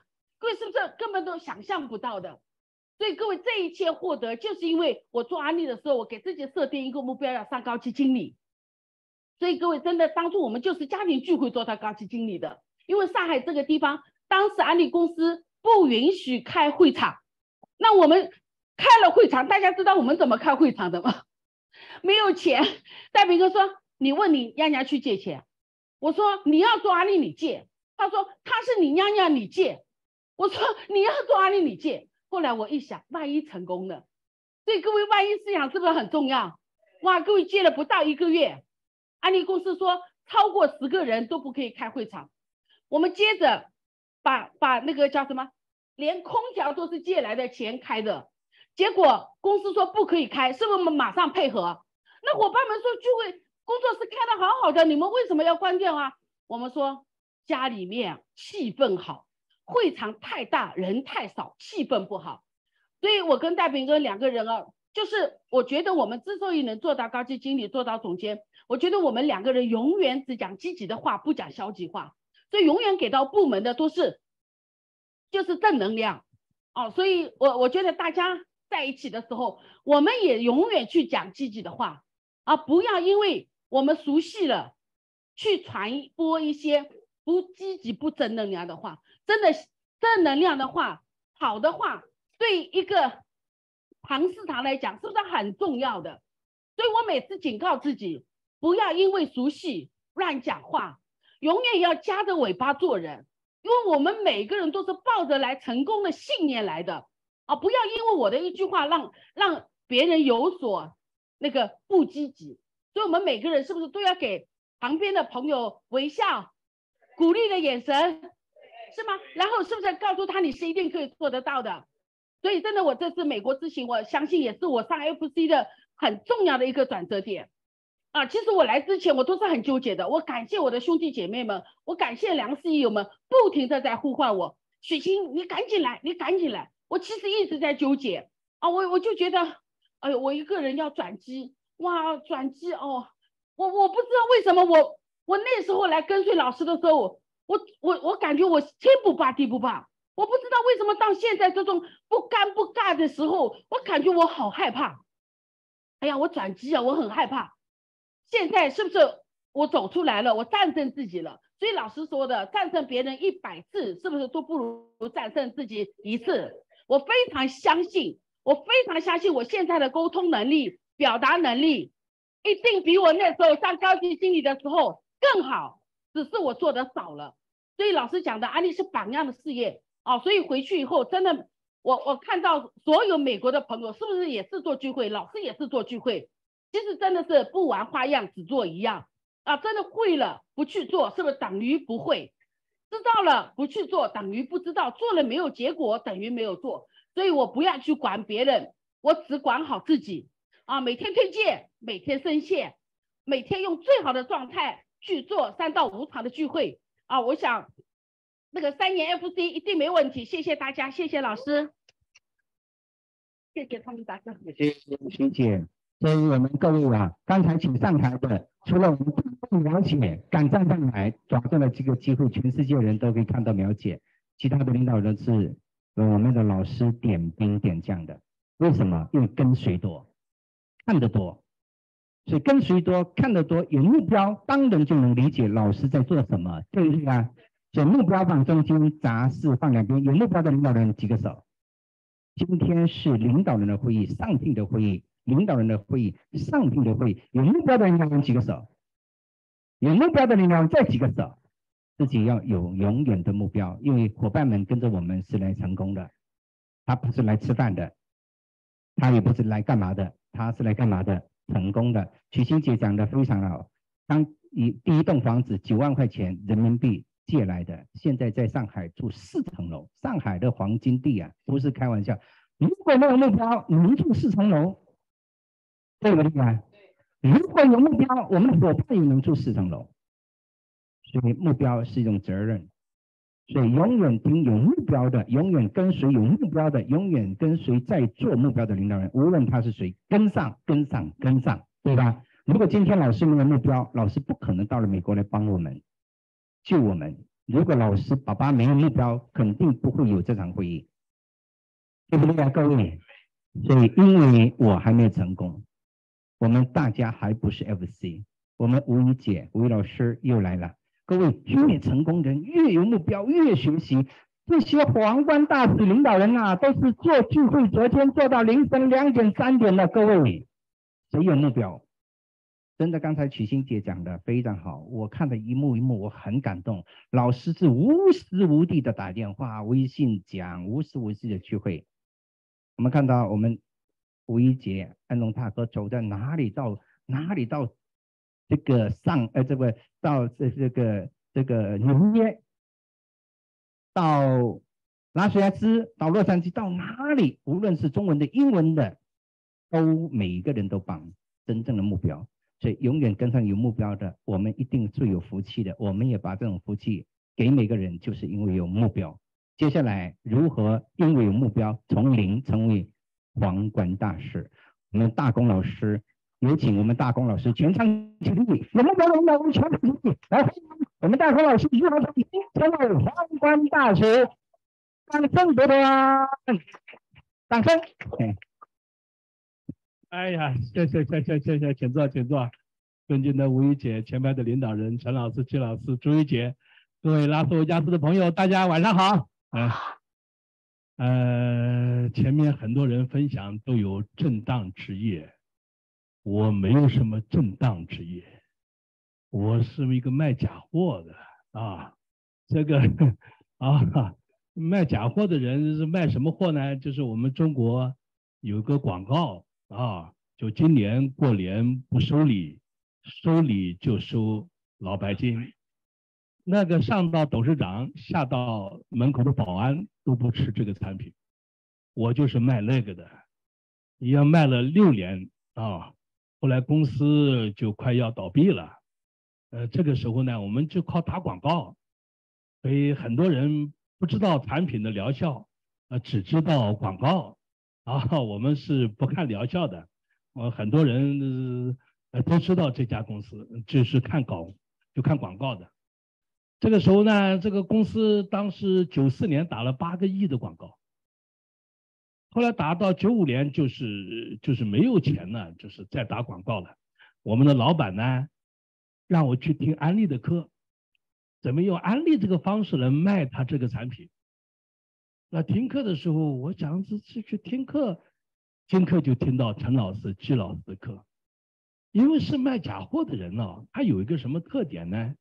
各位是不是根本都想象不到的？所以各位这一切获得，就是因为我做安利的时候，我给自己设定一个目标，要上高级经理。所以各位真的，当初我们就是家庭聚会做到高级经理的，因为上海这个地方，当时安利公司不允许开会场，那我们开了会场，大家知道我们怎么开会场的吗？没有钱，戴平哥说，你问你娘娘去借钱，我说你要做安利你借，他说他是你娘娘你借，我说你要做安利你借。后来我一想，万一成功了，所以各位万一思想是不是很重要？哇，各位借了不到1个月，安利公司说超过10个人都不可以开会场，我们接着把那个叫什么，连空调都是借来的钱开的，结果公司说不可以开，是不是我们马上配合？那伙伴们说聚会工作室开得好好的，你们为什么要关掉啊？我们说家里面气氛好，会场太大人太少，气氛不好。所以我跟戴平哥2个人啊，就是我觉得我们之所以能做到高级经理，做到总监，我觉得我们2个人永远只讲积极的话，不讲消极话，所以永远给到部门的都是就是正能量哦。所以我觉得大家在一起的时候，我们也永远去讲积极的话啊，不要因为我们熟悉了去传播一些不积极不正能量的话。真的正能量的话，好的话，对一个唐氏堂来讲是不是很重要的？所以我每次警告自己，不要因为熟悉乱讲话，永远要夹着尾巴做人，因为我们每个人都是抱着来成功的信念来的啊！不要因为我的一句话让别人有所那个不积极。所以我们每个人是不是都要给旁边的朋友微笑、鼓励的眼神，是吗？然后是不是告诉他你是一定可以做得到的？所以真的，我这次美国之行，我相信也是我上 FC 的很重要的一个转折点啊。其实我来之前我都是很纠结的，我感谢我的兄弟姐妹们，我感谢良师益友们不停的在呼唤我，许昕你赶紧来，你赶紧来。我其实一直在纠结啊，我就觉得，哎呦，我一个人要转机，哇，转机哦，我不知道为什么我那时候来跟随老师的时候，我感觉我天不怕地不怕，我不知道为什么到现在这种不尴不尬的时候，我感觉我好害怕。哎呀，我转机啊，我很害怕。现在是不是我走出来了，我战胜自己了？所以老师说的，战胜别人100次，是不是都不如战胜自己1次？我非常相信，我现在的沟通能力、表达能力，一定比我那时候上高级经理的时候更好，只是我做的少了。所以老师讲的安利是榜样的事业哦，所以回去以后真的，我看到所有美国的朋友是不是也是做聚会，老师也是做聚会，其实真的是不玩花样，只做一样啊！真的会了不去做，是不是等于不会？知道了不去做，等于不知道；做了没有结果，等于没有做。所以我不要去管别人，我只管好自己啊！每天推荐，每天深陷，每天用最好的状态去做3到5场的聚会啊！我想那个3年 FC 一定没问题。谢谢大家，谢谢老师，谢谢他们大家， 谢谢学姐。所以我们各位啊，刚才请上台的，除了我们不了解，敢站上来抓住了这个机会，全世界人都可以看到苗姐，其他的领导人是我们的老师点兵点将的。为什么？因为跟随多，看得多，所以跟随多，看得多，有目标，当然就能理解老师在做什么，对不对啊？所以目标放中间，杂事放两边。有目标的领导人举个手。今天是领导人的会议，上聘的会议。领导人的会议，上聘的会议，有目标的领导人举个手，有目标的领导人再举个手，自己要有永远的目标，因为伙伴们跟着我们是来成功的，他不是来吃饭的，他也不是来干嘛的，他是来干嘛的？成功的。许昕姐讲的非常好，第一栋房子9万块钱人民币借来的，现在在上海住4层楼，上海的黄金地啊，不是开玩笑。如果没有目标，能住4层楼？对不对啊？如果有目标，我们的伙伴也能住4层楼。所以目标是一种责任，所以永远听有目标的，永远跟随有目标的，永远跟随在做目标的领导人，无论他是谁，跟上，对吧？如果今天老师没有目标，老师不可能到了美国来帮我们、救我们， 如果老师爸爸没有目标，肯定不会有这场会议，对不对啊，各位？所以因为我还没有成功，我们大家还不是 FC， 我们吴怡姐、吴怡老师又来了。各位，越成功人越有目标，越学习。这些皇冠大使领导人啊，都是做聚会，昨天做到凌晨2点3点的。各位，谁有目标？真的，刚才曲欣姐讲的非常好，我看的一幕一幕，我很感动。老师是无时无地的打电话、微信讲，无时无地的聚会。我们看到我们吴一杰、安龙大哥走在哪里到这个到这个纽约，到拉斯维加斯，到洛杉矶，到哪里，无论是中文的、英文的，都每一个人都帮真正的目标。所以永远跟上有目标的，我们一定最有福气的。我们也把这种福气给每个人，就是因为有目标。接下来如何因为有目标从零成为皇冠大使？我们大公老师，有请我们大公老师全场起立，有目标的人全场起立，来，我们大公老师如何成为皇冠大使？掌声得到，掌声。 哎呀，谢谢，请坐，请坐。尊敬的吴怡姐，前排的领导人陈老师、季老师、朱怡姐，各位拉斯维加斯的朋友，大家晚上好。前面很多人分享都有正当职业，我没有什么正当职业，我是一个卖假货的啊。这个啊，卖假货的人是卖什么货呢？就是我们中国有个广告啊，就今年过年不收礼，收礼就收老白金。那个上到董事长，下到门口的保安都不吃这个产品，我就是卖那个的，也卖了6年啊，后来公司就快要倒闭了，这个时候呢，我们就靠打广告，所以很多人不知道产品的疗效，只知道广告啊，我们是不看疗效的，很多人都知道这家公司，就是看广告的。这个时候呢，这个公司当时94年打了8个亿的广告，后来打到95年就是没有钱了，就是再打广告了。我们的老板呢，让我去听安利的课，怎么用安利这个方式来卖他这个产品。那听课的时候，我想是去听课就听到陈老师、季老师的课，因为是卖假货的人呢，他有一个什么特点呢？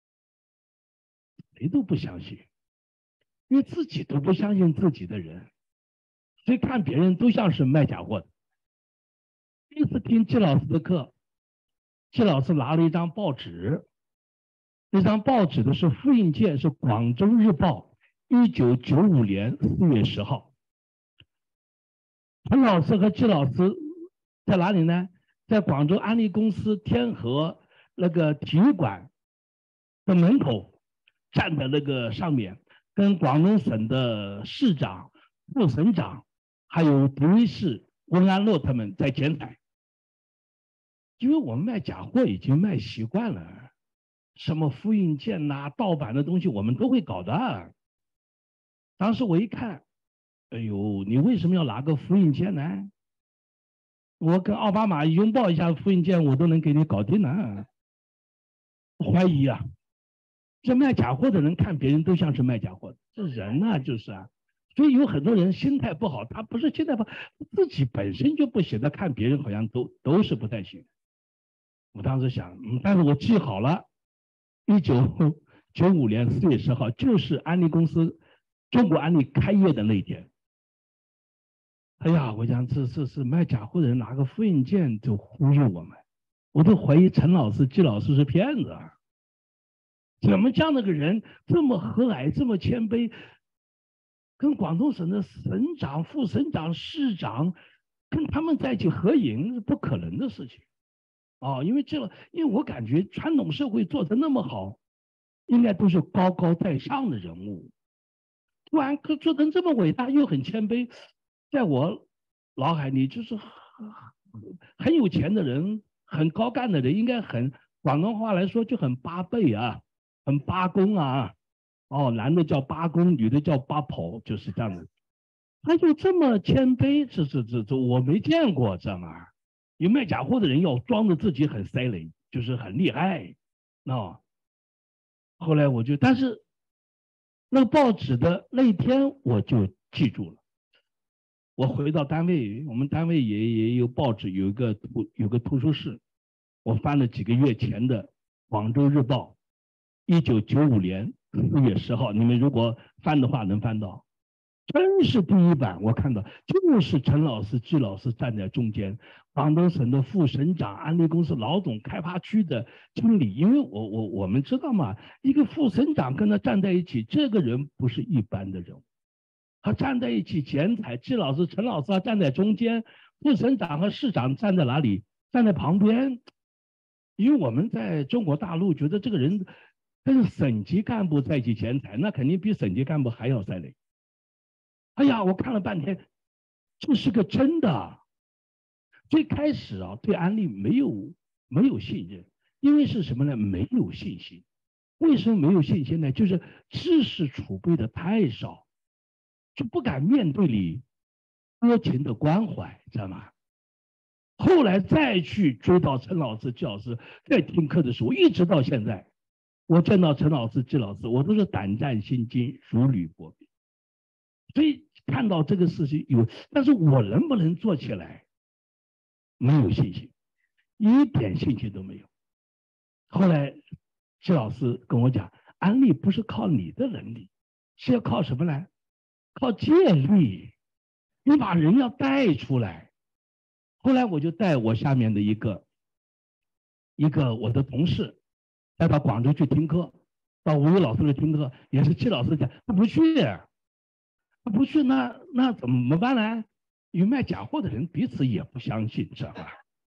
谁都不相信，因为自己都不相信自己的人，所以看别人都像是卖假货的。第一次听季老师的课，季老师拿了一张报纸，那张报纸的是复印件，是广州日报1995年4月10号。陈老师和季老师在哪里呢？在广州安利公司天河那个体育馆的门口站在那个上面，跟广东省的市长、副省长还有德威市温安乐他们在剪彩。因为我们卖假货已经卖习惯了，什么复印件呐、盗版的东西我们都会搞的。当时我一看，哎呦，你为什么要拿个复印件呢？我跟奥巴马拥抱一下复印件，我都能给你搞定了。怀疑啊，这卖假货的人看别人都像是卖假货的，这人啊就是啊，所以有很多人心态不好，他不是心态不好，自己本身就不行，他看别人好像都是不太行。我当时想，但是我记好了，1995年4月10号就是安利公司中国安利开业的那一天。哎呀，我想这是卖假货的人拿个复印件就忽悠我们，我都怀疑陈老师、季老师是骗子啊！怎么这样的个人这么和蔼、这么谦卑，跟广东省的省长、副省长、市长跟他们在一起合影是不可能的事情啊！因为我感觉传统社会做得那么好，应该都是高高在上的人物，突然做成这么伟大又很谦卑。在我脑海里，就是很有钱的人、很高干的人，应该很广东话来说就很八辈啊，很八公啊， 哦，男的叫八公，女的叫八婆，就是这样子。他就这么谦卑，这我没见过，知道吗？有卖假货的人要装着自己很塞雷，就是很厉害。哦，后来我就，但是那个报纸的那一天我就记住了。我回到单位，我们单位也有报纸，有个图书室，我翻了几个月前的《广州日报》，1995年4月10号，你们如果翻的话能翻到，真是第一版。我看到就是陈老师、季老师站在中间，广东省的副省长、安利公司老总、开发区的经理。因为我们知道嘛，一个副省长跟他站在一起，这个人不是一般的人物。他站在一起剪彩，季老师、陈老师站在中间，副省长和市长站在哪里？站在旁边。因为我们在中国大陆觉得这个人跟省级干部在一起剪彩，那肯定比省级干部还要塞雷。哎呀，我看了半天，这是个真的。最开始啊，对安利没有信任，因为是什么呢？没有信心。为什么没有信心呢？就是知识储备的太少。就不敢面对你多情的关怀，知道吗？后来再去追到陈老师、季老师，在听课的时候，一直到现在，我见到陈老师、季老师，我都是胆战心惊、如履薄冰。所以看到这个事情但是我能不能做起来，没有信心，一点信心都没有。后来季老师跟我讲，安利不是靠你的能力，是要靠什么呢？靠借力，你把人要带出来。后来我就带我下面的一个我的同事带到广州去听课，到吴宇老师那听课，也是季老师讲，他不去，那怎么办呢？有卖假货的人彼此也不相信，知道吧？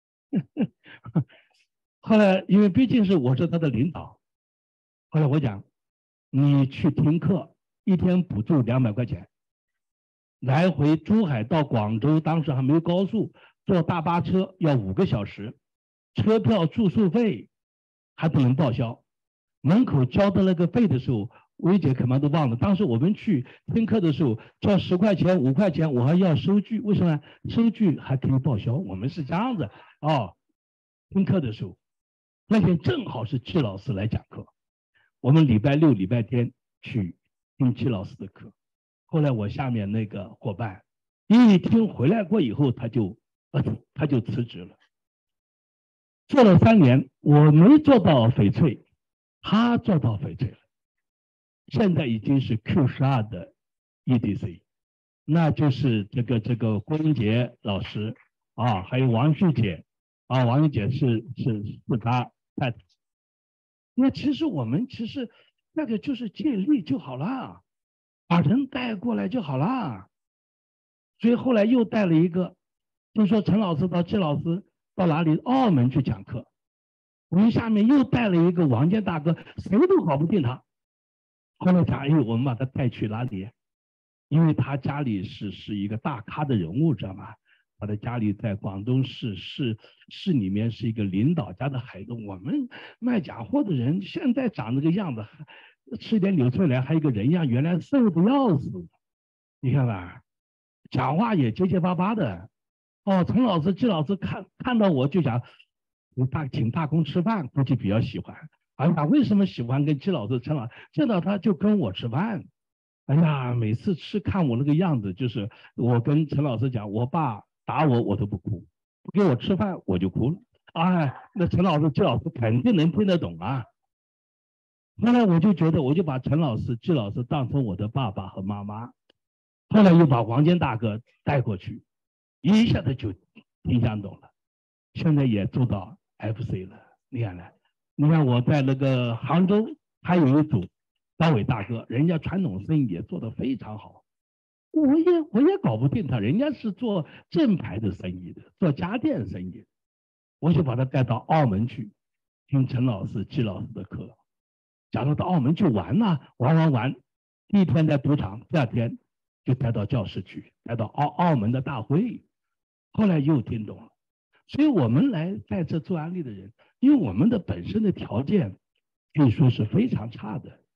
后来因为毕竟我是他的领导，后来我讲，你去听课，一天补助200块钱。来回珠海到广州，当时还没有高速，坐大巴车要5个小时，车票住宿费还不能报销。门口交的那个费的时候，薇姐可能都忘了。当时我们去听课的时候，交10块钱、5块钱，我还要收据。为什么？收据还可以报销。我们是这样子哦。听课的时候，那天正好是季老师来讲课，我们礼拜六、礼拜天去听季老师的课。后来我下面那个伙伴一听回来过以后，他就辞职了。做了3年，我没做到翡翠，他做到翡翠了。现在已经是 Q12的 EDC， 那就是这个郭英杰老师啊，还有王旭姐啊，王玉姐是他太太。那其实我们那个就是借力就好了。把人带过来就好了。所以后来又带了一个，就说陈老师到季老师到哪里？澳门去讲课。我们下面又带了一个王建大哥，谁都搞不定他。后来讲，哎，我们把他带去哪里？因为他家里是一个大咖的人物，知道吗？他的家里在广东市里面是一个领导家的孩子。我们卖假货的人现在长这个样子，吃点纽崔莱还有个人样，原来瘦的要死。你看吧，讲话也结结巴巴的。哦，陈老师、季老师看到我就想，请大公吃饭，估计比较喜欢。哎呀，为什么喜欢跟季老师、陈老师？见到他就跟我吃饭。哎呀，每次看我那个样子，就是我跟陈老师讲，我爸打我都不哭，不给我吃饭我就哭了。哎，那陈老师、季老师肯定能听得懂啊。后来我就觉得，我就把陈老师、季老师当成我的爸爸和妈妈。后来又把王坚大哥带过去，一下子就听讲懂了。现在也做到 FC 了。你看我在那个杭州还有一组高伟大哥，人家传统生意也做得非常好。我也搞不定他，人家是做正牌的生意的，做家电生意的。我就把他带到澳门去听陈老师、季老师的课。讲到澳门去玩呢，玩，第一天在赌场，第二天就带到教室去，带到澳门的大会。后来又听懂了。所以我们来在这做安利的人，因为我们的本身的条件可以说是非常差的。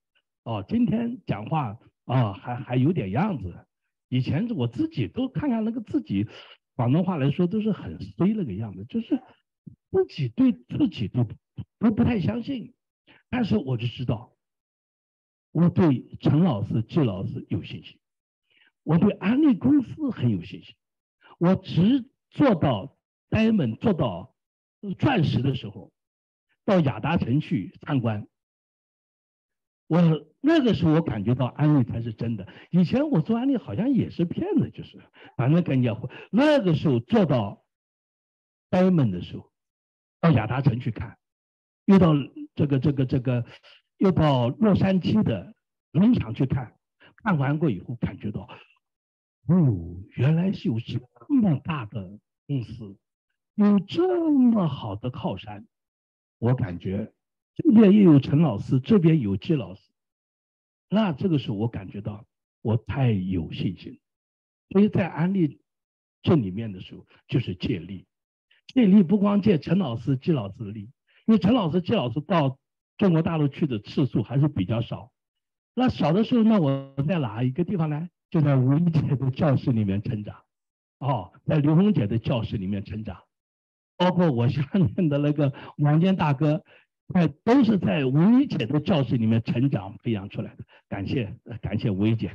哦，今天讲话还有点样子。以前我自己都看看那个自己，广东话来说都是很衰那个样子，就是自己对自己都不太相信。但是我就知道，我对陈老师、季老师有信心，我对安利公司很有信心。我只做到 Diamond 做到钻石的时候，到雅达城去参观。我那个时候我感觉到安利才是真的，以前我做安利好像也是骗子，就是反正跟人家那个时候做到 Diamond 的时候，到雅达城去看，又到又到洛杉矶的农场去看，看完过以后感觉到，原来是有这么大的公司，有这么好的靠山，我感觉。这边也有陈老师，这边有季老师，那这个时候我感觉到我太有信心，所以在安利这里面的时候就是借力，借力不光借陈老师、季老师的力，因为陈老师、季老师到中国大陆去的次数还是比较少，那少的时候，那我在哪一个地方呢？就在吴一姐的教室里面成长，在刘红姐的教室里面成长，包括我下面的那个王坚大哥。都是在吴一姐的教室里面成长培养出来的，感谢吴一姐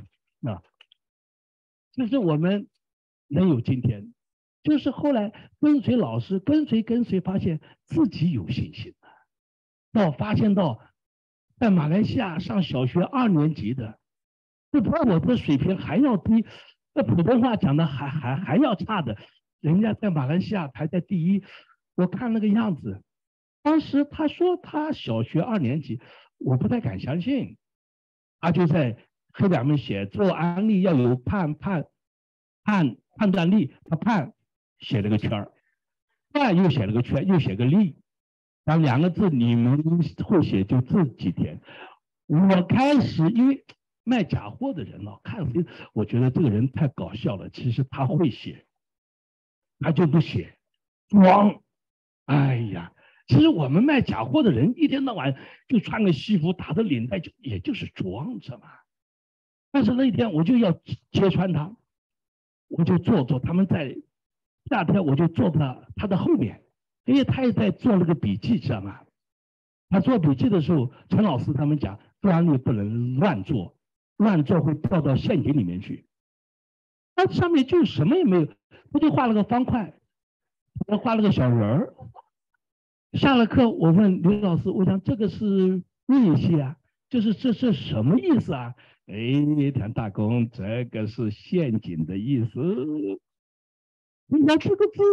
就是我们能有今天，就是后来跟随老师跟随，发现自己有信心了，到发现到在马来西亚上小学2年级的，这比我的水平还要低，那普通话讲的还要差的，人家在马来西亚排在第1，我看那个样子。当时他说他小学2年级，我不太敢相信。他就在黑板上写做安利要有判断力，他判写了个圈儿，判又写了个圈，又写个力，然后2个字你们会写就自己填。我开始因为卖假货的人看谁，我觉得这个人太搞笑了。其实他会写，他就不写，装。哎呀。其实我们卖假货的人一天到晚就穿个西服打着领带，也就是装着嘛。但是那一天我就要揭穿他，我就坐他们在夏天我就坐他的后面，因为他也在做那个笔记，知道吗？他做笔记的时候，陈老师他们讲做安利不能乱做，乱做会掉到陷阱里面去。他上面就什么也没有，他就画了个方块，画了个小人儿。下了课，我问刘老师，我想这个是日系啊，就是这是什么意思啊？田大公，这个是陷阱的意思。你看这个字，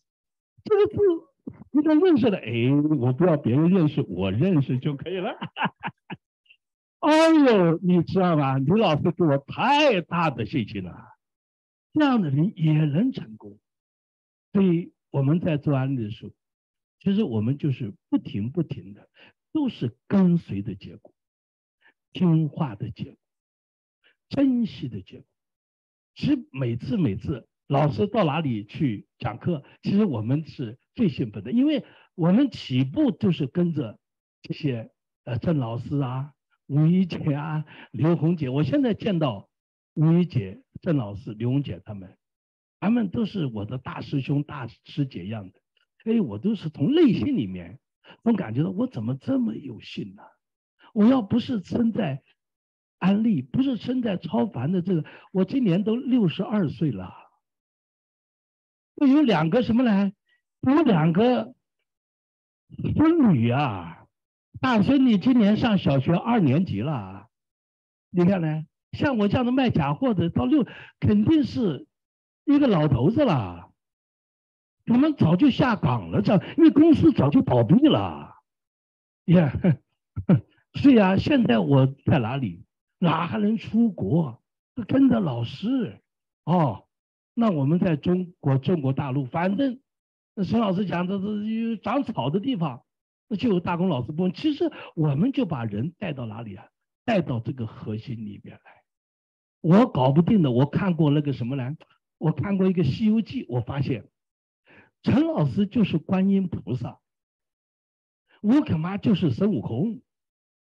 你都认识了，我不要别人认识，我认识就可以了。哎呦，你知道吗？刘老师给我太大的信心了，这样的人也能成功。所以我们在做安利的时候。其实我们就是不停的，都是跟随的结果，听话的结果，珍惜的结果。其实每次老师到哪里去讲课，其实我们是最兴奋的，因为我们起步就是跟着这些郑老师啊、吴一姐啊、刘红姐。我现在见到吴一姐、郑老师、刘红姐他们都是我的大师兄、大师姐一样的。我都是从内心里面，总感觉到我怎么这么有幸呢？我要不是生在安利，不是生在超凡的这个，我今年都62岁了。我有2个什么呢？有2个孙女啊，大孙女今年上小学2年级了。你看呢？像我这样的卖假货的，到肯定是一个老头子了。我们早就下岗了，因为公司早就倒闭了。是呀，现在我在哪里？哪还能出国？跟着老师。那我们在中国大陆，反正沈老师讲的是长草的地方，那就有大公老师部。其实我们就把人带到哪里啊？带到这个核心里面来。我搞不定的，我看过那个什么呢？我看过一个《西游记》，我发现。陈老师就是观音菩萨，我干妈就是孙悟空，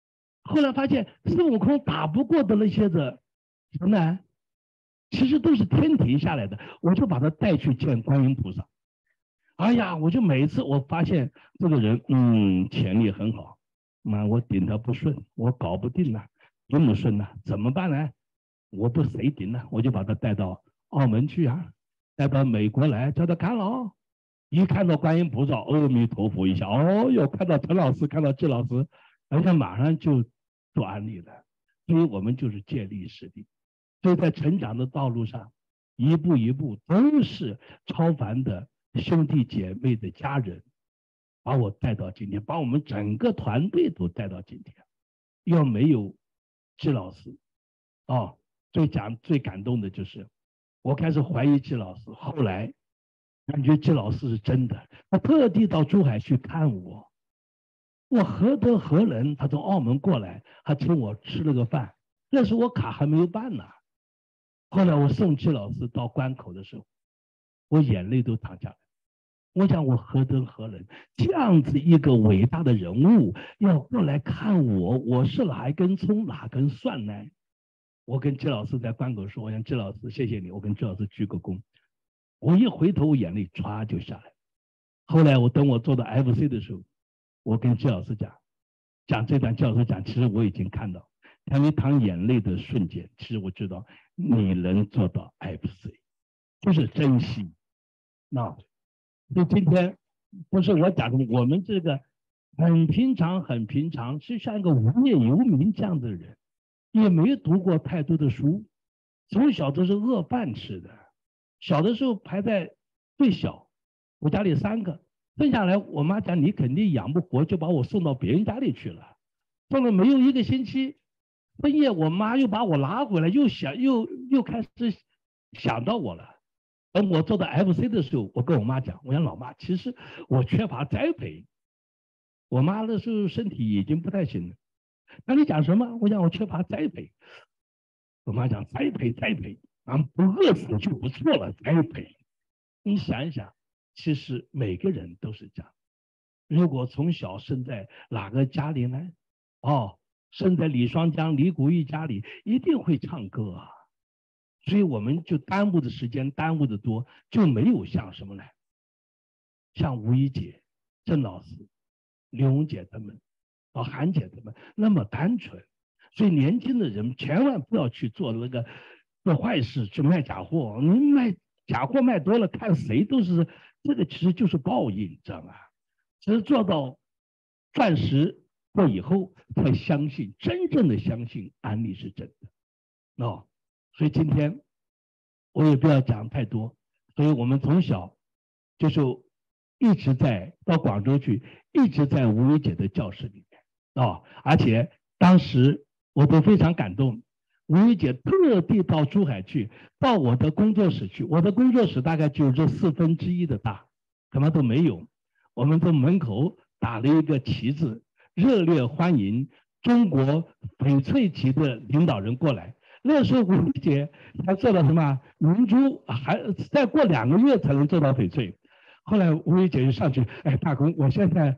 后来发现孙悟空打不过的那些的什么呢？其实都是天庭下来的，我就把他带去见观音菩萨。哎呀，我就每次我发现这个人，潜力很好，妈，我顶他不顺，我搞不定了，顶不顺了，怎么办呢？我不谁顶呢？我就把他带到澳门去啊，带到美国来，叫他看了。一看到观音菩萨，阿弥陀佛一下，哦哟，看到陈老师，看到季老师，而且马上就做安利了。所以我们就是借力使力，所以在成长的道路上，一步一步都是超凡的兄弟姐妹的家人，把我带到今天，把我们整个团队都带到今天。要没有季老师，最感动的就是我开始怀疑季老师，后来感觉季老师是真的，他特地到珠海去看我，我何德何能？他从澳门过来，还请我吃了个饭，那时我卡还没有办呢。后来我送季老师到关口的时候，我眼泪都淌下来。我想我何德何能？这样子一个伟大的人物要过来看我，我是哪根葱哪根蒜呢？我跟季老师在关口说，我想季老师谢谢你，我跟季老师鞠个躬。我一回头，眼泪唰就下来。后来等我做到 FC 的时候，我跟季老师讲这段，季老师讲，其实我已经看到，当你淌眼泪的瞬间，其实我知道你能做到 FC， 就是珍惜。那所以今天不是我讲的，我们这个很平常，很平常，是像一个无业游民这样的人，也没读过太多的书，从小都是饿饭吃的。小的时候排在最小，我家里3个，生下来我妈讲你肯定养不活，就把我送到别人家里去了。送了没有1个星期，半夜我妈又把我拉回来，又开始想到我了。等我做到 FC 的时候，我跟我妈讲，我讲老妈，其实我缺乏栽培。我妈那时候身体已经不太行了。那你讲什么？我讲我缺乏栽培。我妈讲栽培，不饿死就不错了，栽培。你想一想，其实每个人都是这样。如果从小生在哪个家里呢？生在李双江、李谷一家里，一定会唱歌啊。所以我们就耽误的时间耽误的多，就没有像什么呢？像吴一姐、郑老师、刘红姐他们、韩姐他们那么单纯。所以年轻的人千万不要去做坏事，去卖假货。你卖假货卖多了，看谁都是这个，其实就是报应，知道吗？只是做到钻石过以后，才真正的相信安利是真的。所以今天我也不要讲太多，所以我们从小就是一直到广州去，一直在吴一姐的教室里面而且当时我都非常感动，吴一姐特地到珠海去，到我的工作室去，我的工作室大概就这1/4的大，什么都没有。我们在门口打了一个旗子，热烈欢迎中国翡翠级的领导人过来。那时候吴一姐才做到什么明珠，还再过2个月才能做到翡翠。后来吴一姐就上去，大公，我现在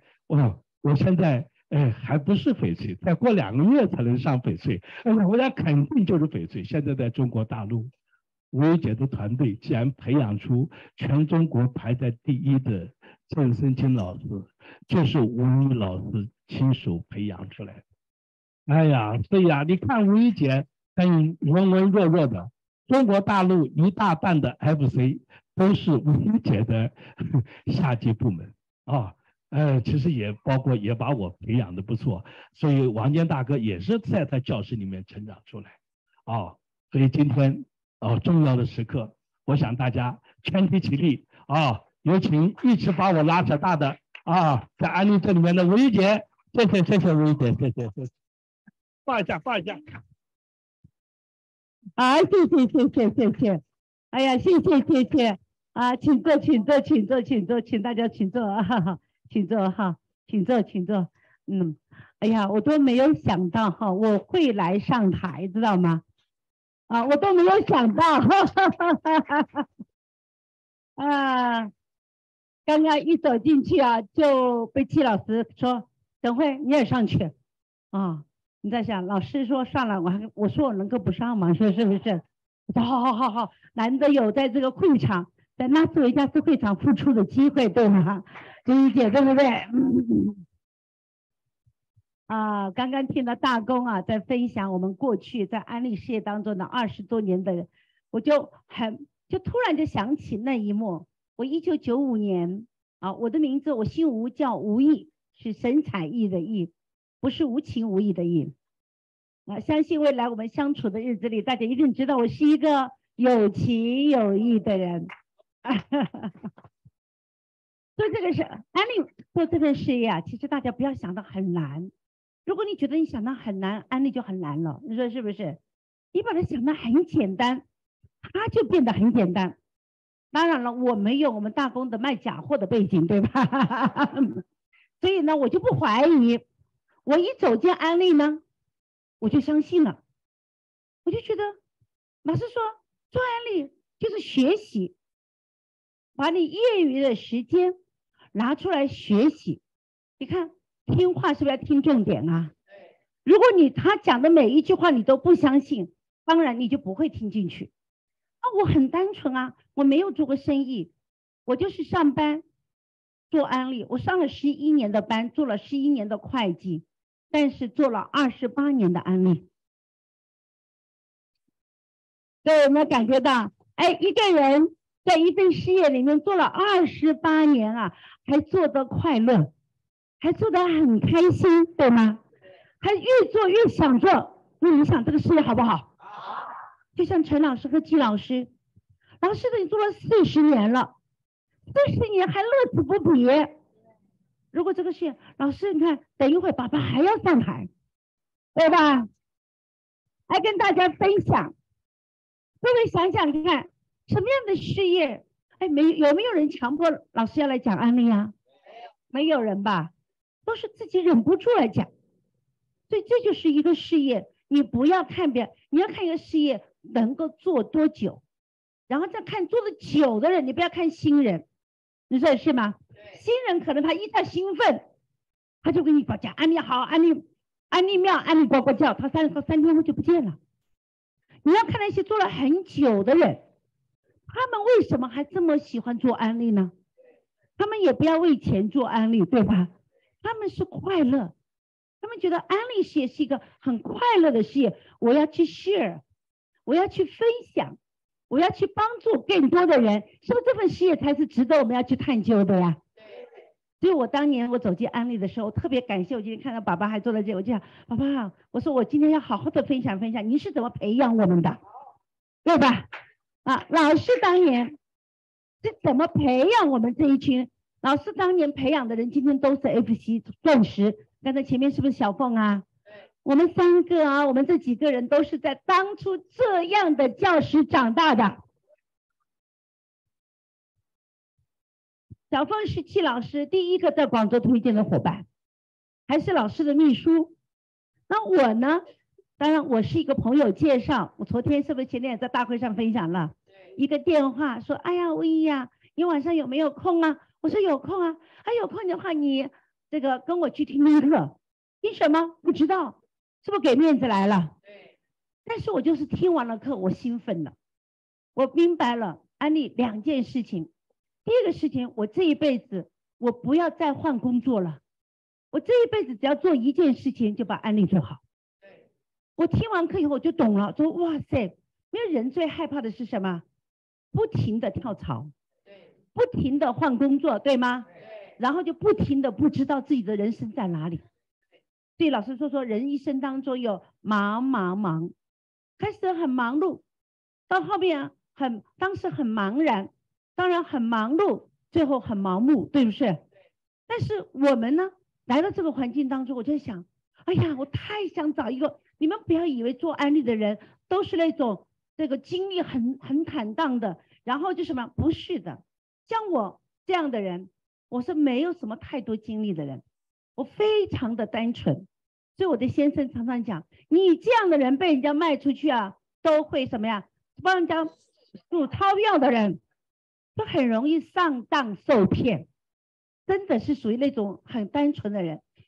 还不是翡翠，再过2个月才能上翡翠。我想肯定就是翡翠。现在在中国大陆，吴一姐的团队既然培养出全中国排在第1的郑生清老师，就是吴一老师亲手培养出来的。所以你看吴一姐很文文弱弱的，中国大陆1大半的 FC 都是吴一姐的下级部门其实也把我培养的不错，所以王坚大哥也是在他教室里面成长出来所以今天重要的时刻，我想大家全体起立有请一直把我拉扯大的在安利这里面的吴一姐，谢谢吴一姐，谢谢，抱一下。 谢谢，哎呀，谢谢请坐，请大家请坐请坐，哎呀，我都没有想到我会来上台，知道吗？我都没有想到刚刚一走进去就被季老师说，等会你也上去你在想，老师说上了，我说我能够不上吗？说是不是？我说好，难得有在这个会场，在拉斯维加斯会场付出的机会，对吗？理解对不对？刚刚听到大公啊在分享我们过去在安利事业当中的20多年的，我就突然就想起那一幕。我1995年我的名字我姓吴，叫吴毅，是神采奕的奕，不是无情无义的义。相信未来我们相处的日子里，大家一定知道我是一个有情有义的人。做这个事，安利做这份事业啊，其实大家不要想到很难。如果你觉得你想到很难，安利就很难了，你说是不是？你把它想到很简单，它就变得很简单。当然了，我没有我们大公的卖假货的背景，对吧？所以呢，我就不怀疑。我一走进安利呢，我就相信了。我就觉得，老师说做安利就是学习，把你业余的时间拿出来学习。你看，听话是不是要听重点啊？如果他讲的每一句话你都不相信，当然你就不会听进去。我很单纯啊，我没有做过生意，我就是上班做安利。我上了11年的班，做了11年的会计，但是做了28年的安利。对，有没有感觉到？一个人在一份事业里面做了28年啊，还做得快乐，还做得很开心，对吗？还越做越想做。那你想这个事业好不好？就像陈老师和季老师，老师你做了40年了，40年还乐此不疲。如果这个事，老师你看，等一会儿爸爸还要上台，对吧？来跟大家分享。各位想想看，什么样的事业？有没有人强迫老师要来讲案例啊？没有人吧？都是自己忍不住来讲。所以这就是一个事业，你不要看别人，你要看一个事业能够做多久，然后再看做的久的人，你不要看新人，你说是吗？新人可能他一旦兴奋，他就跟你讲安利好，安利妙，安利呱呱叫，他3天后就不见了。你要看那些做了很久的人，他们为什么还这么喜欢做安利呢？他们也不要为钱做安利，对吧？他们是快乐，他们觉得安利事业是一个很快乐的事业，我要去 share， 我要去分享，我要去帮助更多的人，是不是这份事业才是值得我们要去探究的呀？所以我当年我走进安利的时候，特别感谢我今天看到爸爸还坐在这里，我就想爸爸，我说我今天要好好的分享分享，您是怎么培养我们的，对吧？老师当年是怎么培养我们这一群？老师当年培养的人，今天都是 FC 钻石。刚才前面是不是小凤啊？我们3个啊，我们这几个人都是在当初这样的教室长大的。小凤是季老师第一个在广州推荐的伙伴，还是老师的秘书。那我呢，当然我是一个朋友介绍，我昨天是不是前天也在大会上分享了一个电话，说哎呀薇呀，你晚上有没有空啊？我说有空啊。有空的话你这个跟我去听课。听什么？不知道，是不是给面子来了？但是我就是听完了课，我兴奋了，我明白了安利2件事情。第一个事情，我这一辈子我不要再换工作了，我这一辈子只要做一件事情，就把安利做好。我听完课以后我就懂了，说哇塞，因为人最害怕的是什么？不停的跳槽，不停的换工作，对吗？然后就不停的不知道自己的人生在哪里。所以老师说人一生当中有忙，开始很忙碌，到后面当时很茫然，当然很忙碌，最后很盲目，对不对？但是我们呢，来到这个环境当中，我就想，哎呀，我太想找一个，你们不要以为做安利的人都是那种这个经历很坦荡的，然后就什么，不是的。像我这样的人，我是没有什么太多经历的人，我非常的单纯。所以我的先生常常讲，你这样的人被人家卖出去啊，都会什么呀？帮人家数钞票的人都很容易上当受骗，真的是属于那种很单纯的人。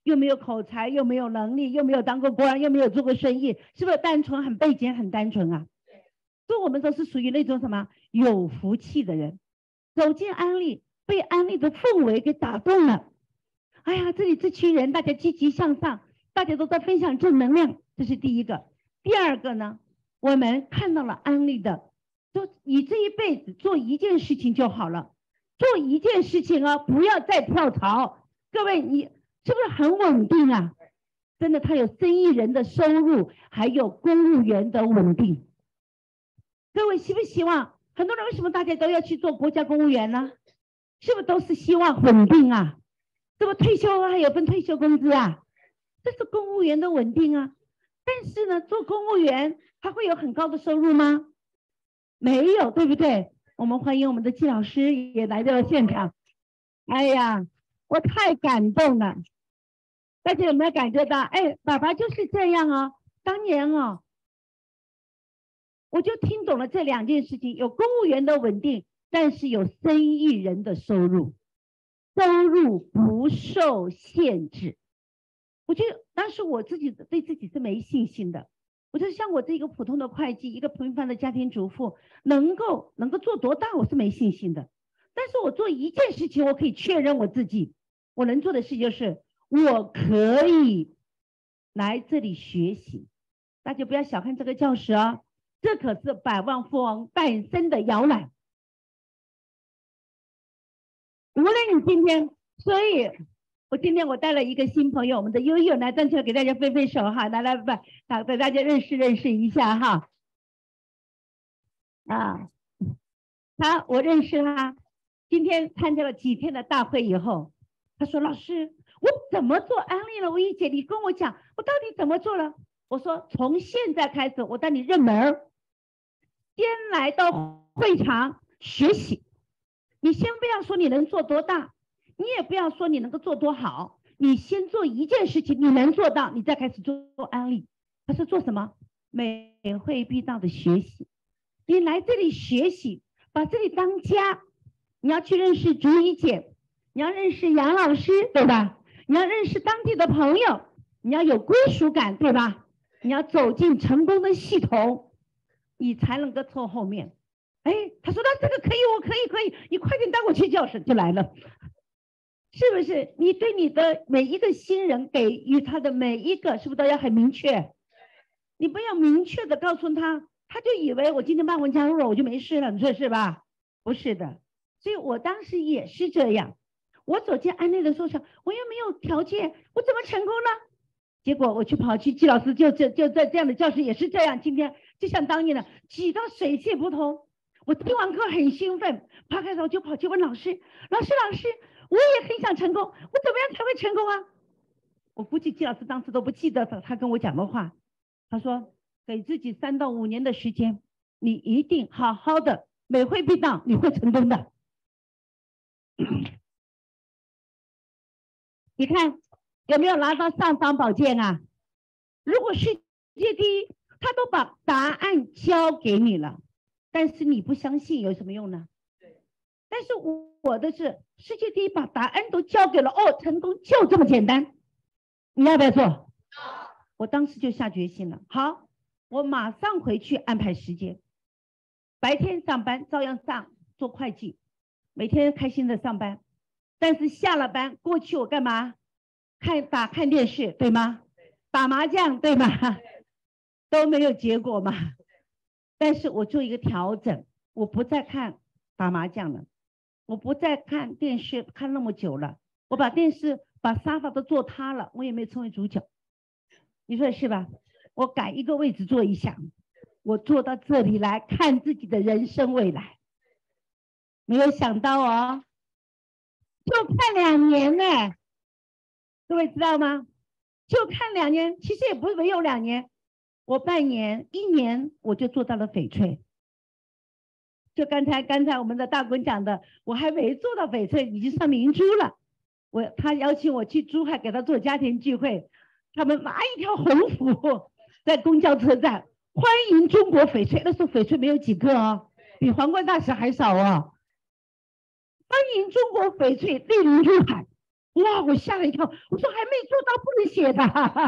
又没有口才，又没有能力，又没有当过官，又没有做过生意，是不是单纯很背景很单纯啊？所以我们都是属于那种什么有福气的人，走进安利，被安利的氛围给打动了。哎呀，这里这群人大家积极向上，大家都在分享正能量，这是第一个。第二个呢，我们看到了安利的，就你这一辈子做一件事情就好了，做一件事情啊，不要再跳槽。各位，你是不是很稳定啊？真的，他有生意人的收入，还有公务员的稳定。各位希不希望？很多人为什么大家都要去做国家公务员呢？是不是都是希望稳定啊？是不是退休还有份退休工资啊？这是公务员的稳定啊。但是呢，做公务员他会有很高的收入吗？没有，对不对？我们欢迎我们的季老师也来到了现场。哎呀，我太感动了！大家有没有感觉到？哎，爸爸就是这样啊。当年啊，我就听懂了这两件事情：有公务员的稳定，但是有生意人的收入，收入不受限制。我觉得当时我自己对自己是没信心的。我就像我这个普通的会计，一个平凡的家庭主妇，能够做多大，我是没信心的。但是我做一件事情，我可以确认我自己，我能做的事就是我可以来这里学习。大家不要小看这个教室啊，这可是百万富翁诞生的摇篮。无论你今天，所以我今天带了一个新朋友，我们的悠悠来站出来给大家挥挥手哈，来给大家认识一下哈。啊，我认识他，今天参加了几天的大会以后，他说老师，我怎么做安利了？吴一姐，你跟我讲，我到底怎么做了？我说从现在开始，我带你认门，先来到会场学习。你先不要说你能做多大。你也不要说你能够做多好，你先做一件事情，你能做到，你再开始做安利。他是做什么？每会必到的学习。你来这里学习，把这里当家。你要去认识竹姨姐，你要认识杨老师，对吧？你要认识当地的朋友，你要有归属感，对吧？你要走进成功的系统，你才能够凑后面。哎，他说那这个可以，我可以，你快点带我去教室，就来了。是不是你对你的每一个新人给予他的每一个，是不是都要很明确？你不要明确的告诉他，他就以为我今天办完加入了我就没事了，你说是吧？不是的。所以我当时也是这样，我走进安利的时候想，我又没有条件，我怎么成功呢？结果我跑去季老师就在这样的教室也是这样，今天就像当年的挤到水泄不通。我听完课很兴奋，爬开头就跑去问老师，老师，我也很想成功，我怎么样才会成功啊？我估计季老师当时都不记得他跟我讲的话。他说给自己3到5年的时间，你一定好好的，每会必到，你会成功的。你看有没有拿到尚方宝剑啊？如果世界第一，他都把答案交给你了，但是你不相信有什么用呢？但是我的是世界第一，把答案都交给了，哦，成功就这么简单。你要不要做？我当时就下决心了。好，我马上回去安排时间，白天上班照样上做会计，每天开心的上班。但是下了班过去我干嘛？看电视，对吗？打麻将，对吗？都没有结果嘛。但是我做一个调整，我不再看打麻将了，我不再看电视看那么久了，我把沙发都坐塌了，我也没有成为主角。你说是吧？我改一个位置坐一下，我坐到这里来看自己的人生未来。没有想到哦，就看2年呢，各位知道吗？就看2年，其实也不是没有2年，我半年1年我就做到了翡翠。就刚才我们的大滚讲的，我还没做到翡翠，已经上明珠了。他邀请我去珠海给他做家庭聚会，他们拿一条红符在公交车站欢迎中国翡翠，那时候翡翠没有几个哦，比皇冠大使还少哦。欢迎中国翡翠莅临珠海， 哇，我吓了一跳，我说还没做到，不能写的，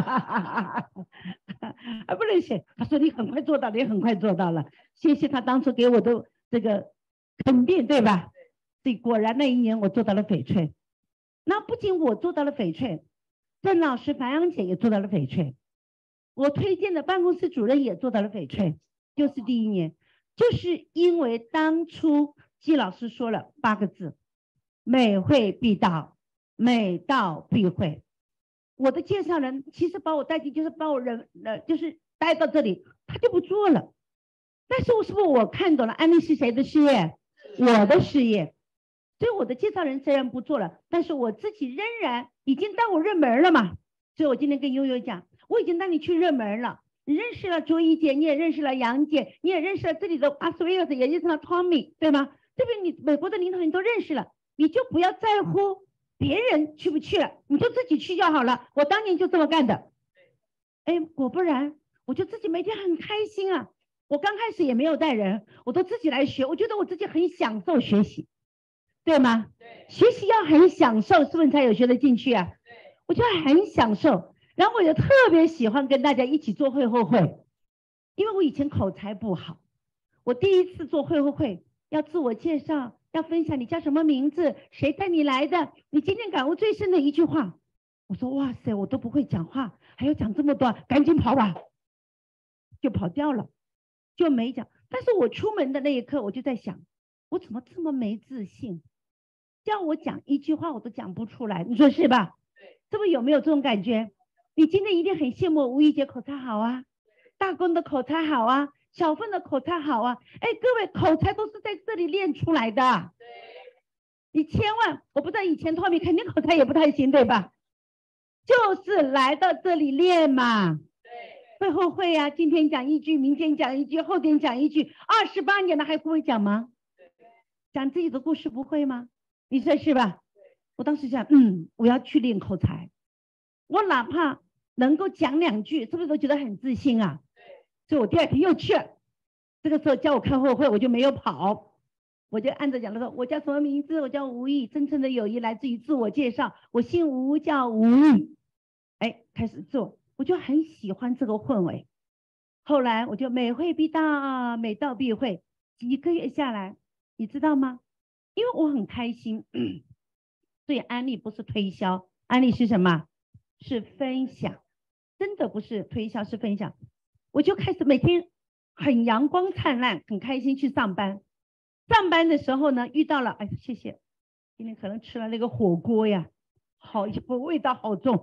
还不能写。他说你很快做到了，你很快做到了，谢谢他当初给我的这个肯定，对吧？对，果然那一年我做到了翡翠。那不仅我做到了翡翠，郑老师、樊阳姐也做到了翡翠，我推荐的办公室主任也做到了翡翠，就是第一年，就是因为当初季老师说了8个字：美会必到，美到必会。我的介绍人其实把我带进，就是把我就是带到这里，他就不做了。但是是不是我看懂了安利是谁的事业？我的事业。所以我的介绍人虽然不做了，但是我自己仍然已经带我热门了嘛。所以我今天跟悠悠讲，我已经带你去热门了。你认识了卓怡姐，你也认识了杨姐，你也认识了这里的阿斯维尔斯，也认识了 Tommy， 对吗？对不对？你美国的领导人都认识了，你就不要在乎别人去不去了，你就自己去就好了。我当年就这么干的。哎，果不然，我就自己每天很开心啊。我刚开始也没有带人，我都自己来学，我觉得我自己很享受学习。对吗？对，学习要很享受，是不是才有学得进去啊？对，我就很享受，然后我就特别喜欢跟大家一起做会后会，因为我以前口才不好，我第一次做会后会要自我介绍，要分享你叫什么名字，谁带你来的，你今天感悟最深的一句话。我说哇塞，我都不会讲话，还要讲这么多，赶紧跑吧，就跑掉了，就没讲。但是我出门的那一刻，我就在想，我怎么这么没自信？叫我讲一句话我都讲不出来，你说是吧？是不是有没有这种感觉？你今天一定很羡慕吴怡姐口才好啊，大公的口才好啊，小凤的口才好啊。哎，各位口才都是在这里练出来的。你千万，我不知道以前 Tommy 肯定口才也不太行，对吧？就是来到这里练嘛。会后会啊，今天讲一句，明天讲一句，后天讲一句，28年了还不会讲吗？讲自己的故事不会吗？你说是吧？我当时想，我要去练口才，我哪怕能够讲2句，是不是都觉得很自信啊？所以我第2天又去了。这个时候叫我开后会，我就没有跑，我就按着讲的说，我叫什么名字？我叫吴毅，真正的友谊来自于自我介绍，我姓吴，叫吴毅。哎，开始做，我就很喜欢这个氛围。后来我就美会必到，美到必会。几个月下来，你知道吗？因为我很开心，所以安利不是推销，安利是什么？是分享，真的不是推销，是分享。我就开始每天很阳光灿烂，很开心去上班。上班的时候呢，遇到了，哎，谢谢，今天可能吃了那个火锅呀，好，味道好重，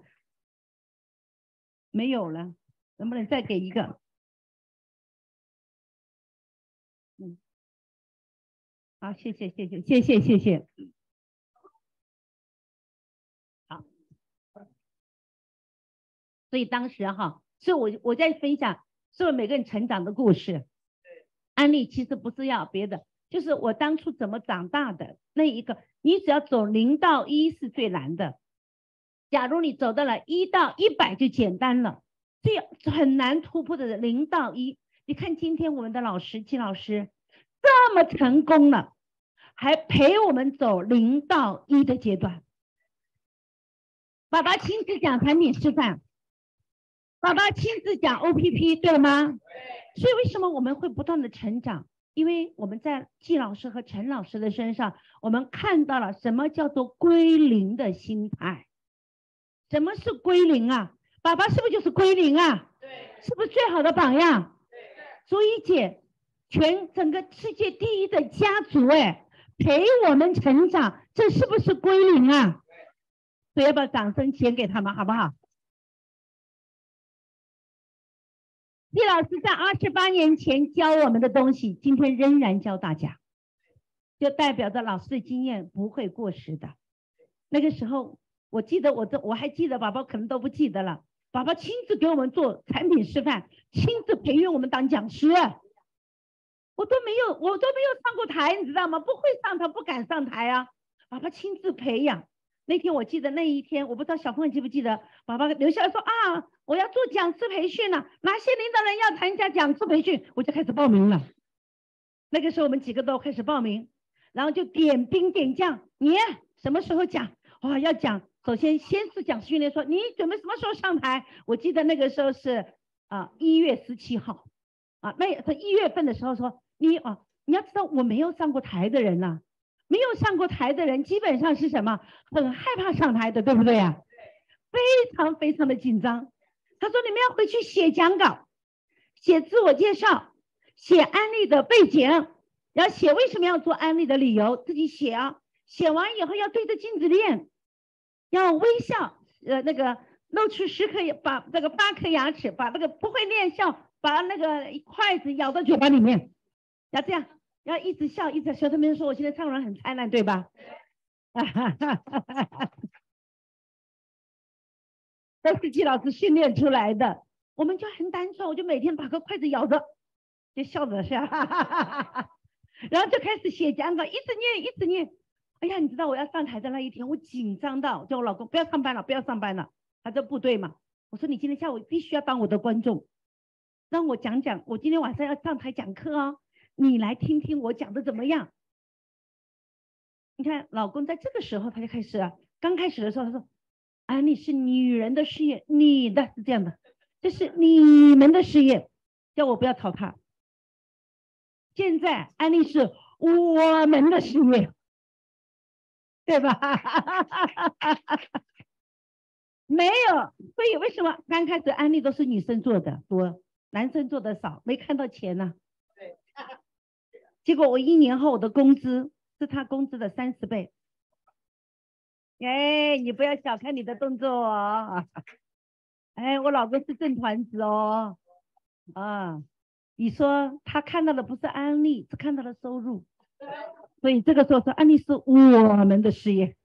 没有了，能不能再给一个？好，谢谢。好，所以当时哈，所以我在分享，是不是每个人成长的故事？安利其实不是要别的，就是我当初怎么长大的那一个。你只要走0到1是最难的，假如你走到了1到100就简单了，最很难突破的0到1。你看今天我们的老师季老师这么成功了，还陪我们走0到1的阶段。爸爸亲自讲产品示范，爸爸亲自讲 OPP， 对吗？对。所以为什么我们会不断的成长？因为我们在季老师和陈老师的身上，我们看到了什么叫做归零的心态。什么是归零啊？爸爸是不是就是归零啊？对。是不是最好的榜样？对。所以姐，整个世界第1的家族，哎，陪我们成长，这是不是归零啊？所以要不要掌声钱给他们，好不好？季老师在28年前教我们的东西，今天仍然教大家，就代表着老师的经验不会过时的。那个时候，我记得我还记得，宝宝可能都不记得了。宝宝亲自给我们做产品示范，亲自培育我们当讲师。我都没有上过台，你知道吗？不会上台，不敢上台啊。宝宝亲自培养。那天我记得那一天，我不知道小凤记不记得，宝宝留下来说啊，我要做讲师培训了，哪些领导人要参加讲师培训，我就开始报名了。那个时候我们几个都开始报名，然后就点兵点将，你什么时候讲？哇，要讲首先是讲师训练说你准备什么时候上台？我记得那个时候是1月17号那他1月份的时候说你要知道我没有上过台的人呐，没有上过台的人基本上是什么？很害怕上台的，对不对呀？非常非常的紧张。他说你们要回去写讲稿，写自我介绍，写安利的背景，要写为什么要做安利的理由，自己写写完以后要对着镜子练，要微笑，那个露出把这个8颗牙齿，把那个不会练笑，把那个筷子咬到嘴巴里面，要这样，要一直笑，一直笑。他们说我现在唱得很灿烂，对吧？都是季老师训练出来的，我们就很单纯，我就每天把个筷子咬着，就笑着是吧？然后就开始写讲稿，一直念。哎呀，你知道我要上台的那一天，我紧张到叫我老公不要上班了，他在部队嘛。我说你今天下午必须要当我的观众，让我讲讲，我今天晚上要上台讲课你来听听我讲的怎么样。你看老公在这个时候他就开始刚开始的时候他说安利是女人的事业，你的是这样的，这是你们的事业，叫我不要吵他。现在安利是我们的事业，对吧？没有，所以为什么刚开始安利都是女生做的多，男生做的少，没看到钱呢？对。结果我1年后我的工资是他工资的30倍。哎，你不要小看你的动作哎，我老公是正团子你说他看到的不是安利，是看到了收入，所以这个时候说安利是我们的事业。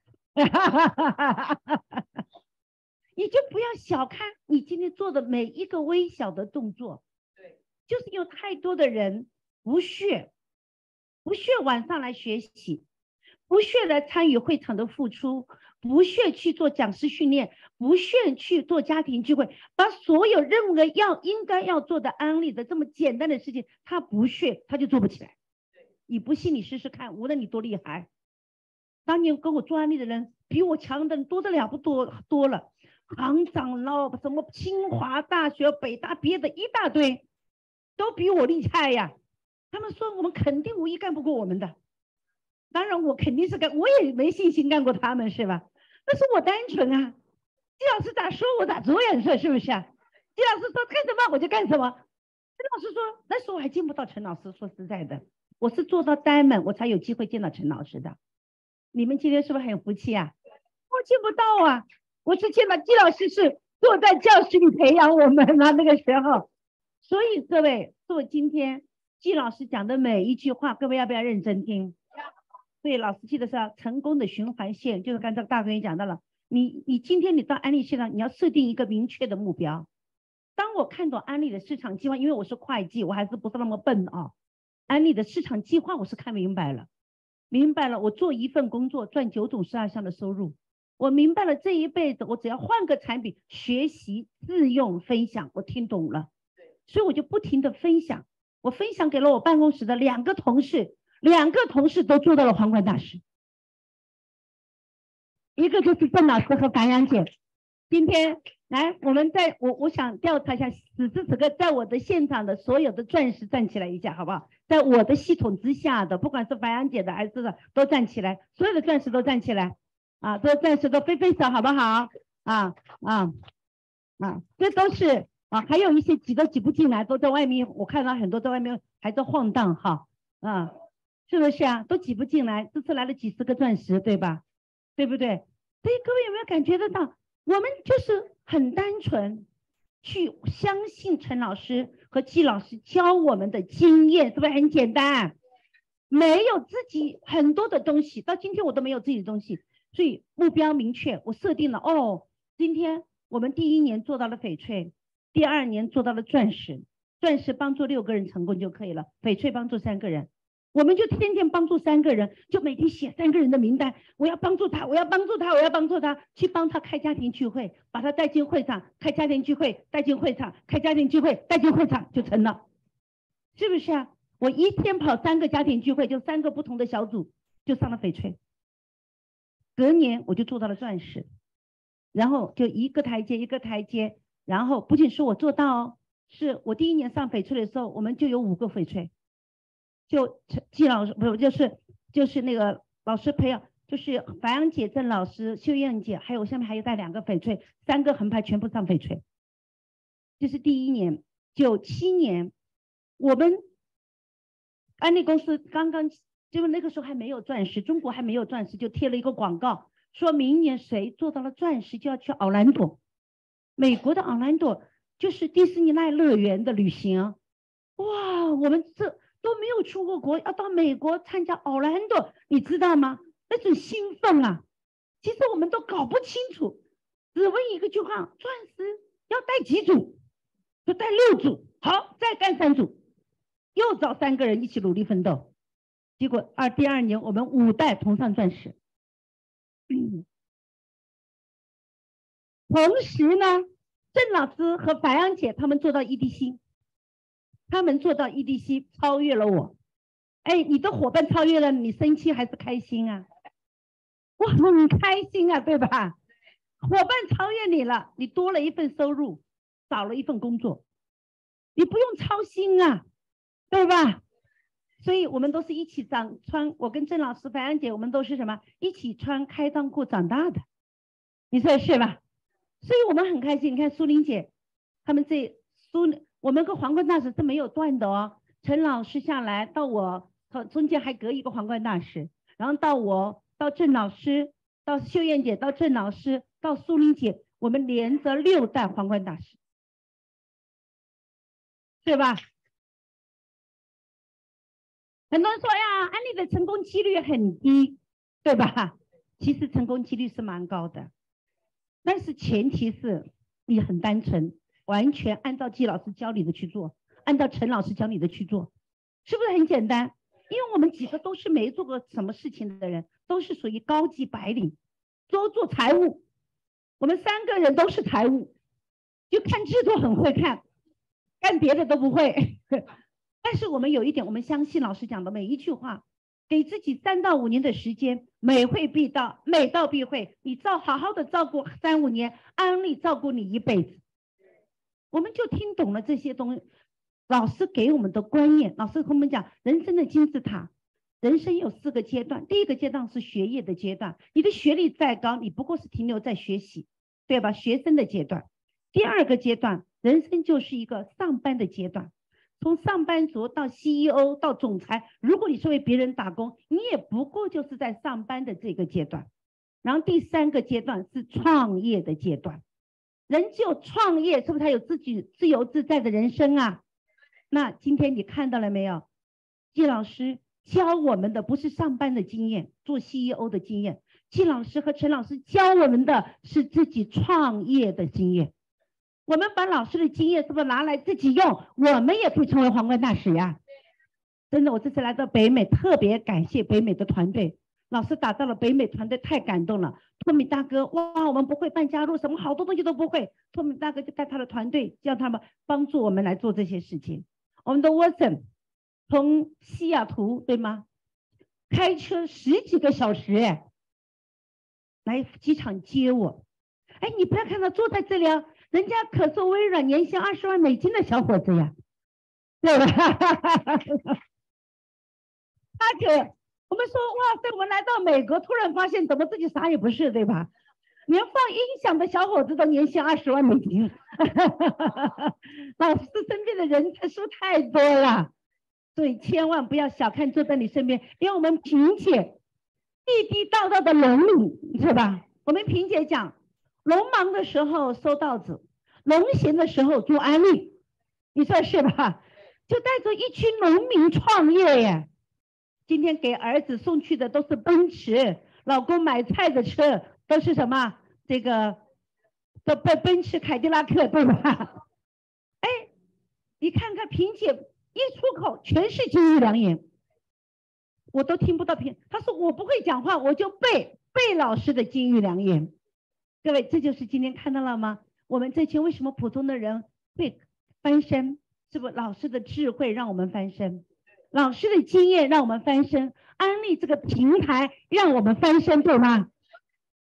你就不要小看你今天做的每一个微小的动作，就是有太多的人不屑晚上来学习，不屑来参与会场的付出，不屑去做讲师训练，不屑去做家庭聚会，把所有认为应该要做的安利的这么简单的事情，他不屑，他就做不起来。你不信你试试看，无论你多厉害，当年跟我做安利的人比我强的人多得了不多了，行长老什么清华大学北大毕业的一大堆，都比我厉害呀。他们说我们肯定无疑干不过我们的，当然我肯定是我也没信心干过他们，是吧？那是我单纯季老师咋说我咋做呀，是不是季老师说干什么我就干什么。陈老师说那时候我还见不到陈老师，说实在的，我是做到Diamond我才有机会见到陈老师的。你们今天是不是很有福气我见不到我是见到季老师是坐在教室里培养我们那个时候。所以各位，做今天季老师讲的每一句话，各位要不要认真听？对，老师记得是成功的循环线，就是刚才大哥也讲到了，你今天你到安利线上，你要设定一个明确的目标。当我看懂安利的市场计划，因为我是会计，我还是不是那么笨安利的市场计划我是看明白了，我做一份工作赚9种12项的收入，我明白了这一辈子我只要换个产品，学习自用分享，我听懂了，所以我就不停的分享，我分享给了我办公室的2个同事，2个同事都做到了皇冠大师，一个就是郑老师和樊阳姐。今天来我想调查一下此时此刻在我的现场的所有的钻石站起来一下好不好？在我的系统之下的，不管是樊阳姐的还是都站起来，所有的钻石都站起来这钻石都飞手好不好？这都是还有一些挤都挤不进来，都在外面，我看到很多在外面还在晃荡是不是都挤不进来，这次来了几十个钻石，对吧？对不对？所以各位有没有感觉得到，我们就是很单纯去相信陈老师和季老师教我们的经验，是不是很简单？没有自己很多的东西，到今天我都没有自己的东西，所以目标明确，我设定了今天我们第1年做到了翡翠，第2年做到了钻石，钻石帮助6个人成功就可以了，翡翠帮助3个人，我们就天天帮助3个人，就每天写3个人的名单，我要帮助他，我要帮助他，我要帮助他，去帮他开家庭聚会，把他带进会场，开家庭聚会，带进会场，开家庭聚会，带进会场，就成了，是不是我一天跑3个家庭聚会，就3个不同的小组，就上了翡翠。隔年我就做到了钻石， 然后就一个台阶一个台阶，然后不仅是我做到哦，是我第1年上翡翠的时候，我们就有5个翡翠，就季老师不是就是那个老师培养，就是樊阳姐、郑老师、秀燕姐，还有下面还有带2个翡翠，3个横排全部上翡翠。这是第1年。97年，我们安利公司刚刚，就是那个时候还没有钻石，中国还没有钻石，就贴了一个广告，说明年谁做到了钻石就要去奥兰多，美国的奥兰多就是迪士尼乐园的旅行。哇，我们这都没有出过国，要到美国参加奥兰多，你知道吗？那种兴奋啊！其实我们都搞不清楚，只问一个句话：钻石要带几组？就带6组，好，再干3组，又找3个人一起努力奋斗。结果第2年我们5代同上钻石。同时呢，郑老师和樊阳姐他们做到 EDC， 他们做到 EDC 超越了我。哎，你的伙伴超越了你，生气还是开心啊？我很开心啊，对吧？伙伴超越你了，你多了一份收入，少了一份工作，你不用操心啊，对吧？所以我们都是一起穿，我跟郑老师、樊阳姐，我们都是什么？一起穿开裆裤长大的，你说是吧？所以我们很开心。你看苏玲姐，他们我们跟皇冠大使是没有断的哦。陈老师下来到我，中间还隔一个皇冠大使，然后到我，到郑老师，到秀燕姐，到郑老师，到苏玲姐，我们连着6代皇冠大使，对吧？很多人说呀，安利的成功几率很低，对吧？其实成功几率是蛮高的，但是前提是你很单纯，完全按照季老师教你的去做，按照陈老师教你的去做，是不是很简单？因为我们几个都是没做过什么事情的人，都是属于高级白领，都做财务，我们3个人都是财务，就看制度很会看，干别的都不会。但是我们有一点，我们相信老师讲的每一句话，给自己3到5年的时间，每会必到，每到必会，你好好的照顾3、5年，安利照顾你一辈子。我们就听懂了这些东西，老师给我们的观念，老师跟我们讲人生的金字塔，人生有4个阶段，第1个阶段是学业的阶段，你的学历再高，你不过是停留在学习，对吧？学生的阶段。第2个阶段，人生就是一个上班的阶段。从上班族到 CEO 到总裁，如果你是为别人打工，你也不过就是在上班的这个阶段。然后第3个阶段是创业的阶段，人只有创业，是不是才有自己自由自在的人生啊？那今天你看到了没有？季老师教我们的不是上班的经验，做 CEO 的经验，季老师和陈老师教我们的是自己创业的经验。我们把老师的经验是不是拿来自己用，我们也可以成为皇冠大使呀？真的，我这次来到北美，特别感谢北美的团队，老师打造了北美团队，太感动了。托米大哥，哇，我们不会办加入，什么好多东西都不会，托米大哥就带他的团队，叫他们帮助我们来做这些事情。我们的 Watson 从西雅图，对吗？开车10几个小时，哎，来机场接我。哎，你不要看他坐在这里啊，人家可是微软年薪20万美金的小伙子呀，对吧？他可，我们说哇塞，我们来到美国，突然发现怎么自己啥也不是，对吧？连放音响的小伙子都年薪20万美金，老师身边的人才数太多了，所以千万不要小看坐在你身边，因为我们萍姐地地道道的农民，是吧？我们萍姐讲，农忙的时候收稻子，农闲的时候做安利，你说是吧？就带着一群农民创业耶。今天给儿子送去的都是奔驰，老公买菜的车都是什么？这个都奔驰、凯迪拉克，对吧？哎，你看看萍姐一出口全是金玉良言，我都听不到她说我不会讲话，我就背老师的金玉良言。各位，这就是今天看到了吗？我们这群为什么普通的人会翻身？是不是老师的智慧让我们翻身？老师的经验让我们翻身，安利这个平台让我们翻身，对吗？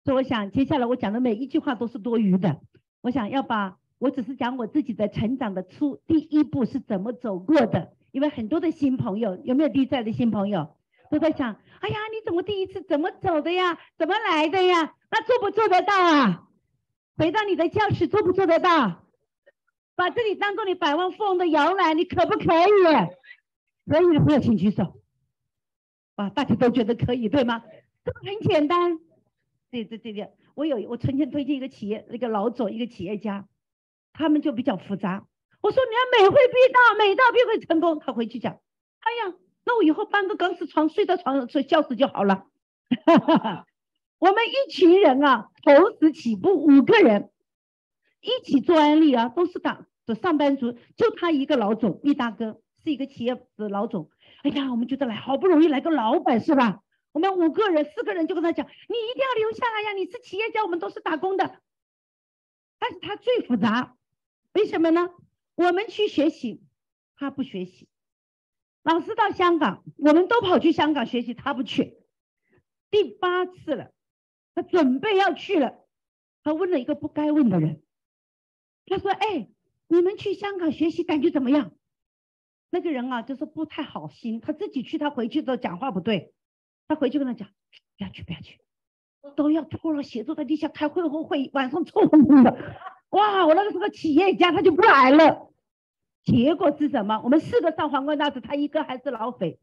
所以我想接下来我讲的每一句话都是多余的。我想要把我只是讲我自己的成长的第一步是怎么走过的，因为很多的新朋友，有没有第在的新朋友都在想，哎呀，你怎么第一次怎么走的呀？怎么来的呀？那做不做得到啊？回到你的教室做不做得到？把这里当做你百万富翁的摇篮，你可不可以？可以的朋友请举手。啊，大家都觉得可以，对吗？这个很简单。对，我曾经推荐一个企业，那个老总，一个企业家，他们就比较复杂。我说你要每会必到，每到必会成功。他回去讲，哎呀，那我以后搬个钢丝床，睡到床上睡觉死就好了。我们一群人啊，同时起步5个人，一起做安利啊，都是上班族，就他一个老总，易大哥是一个企业的老总。哎呀，我们觉得好不容易来个老板是吧？我们5个人、4个人就跟他讲，你一定要留下来呀！你是企业家，我们都是打工的。但是他最复杂，为什么呢？我们去学习，他不学习。老师到香港，我们都跑去香港学习，他不去。第8次了，他准备要去了，他问了一个不该问的人。他说：“哎，你们去香港学习感觉怎么样？”那个人啊，就是不太好心，他自己去，他回去都讲话不对。他回去跟他讲，不要去，都要脱了鞋坐在地下开会后会，晚上臭烘烘的。哇，我那个是个企业家，他就不来了。结果是什么？我们4个上皇冠大使，他1个还是老翡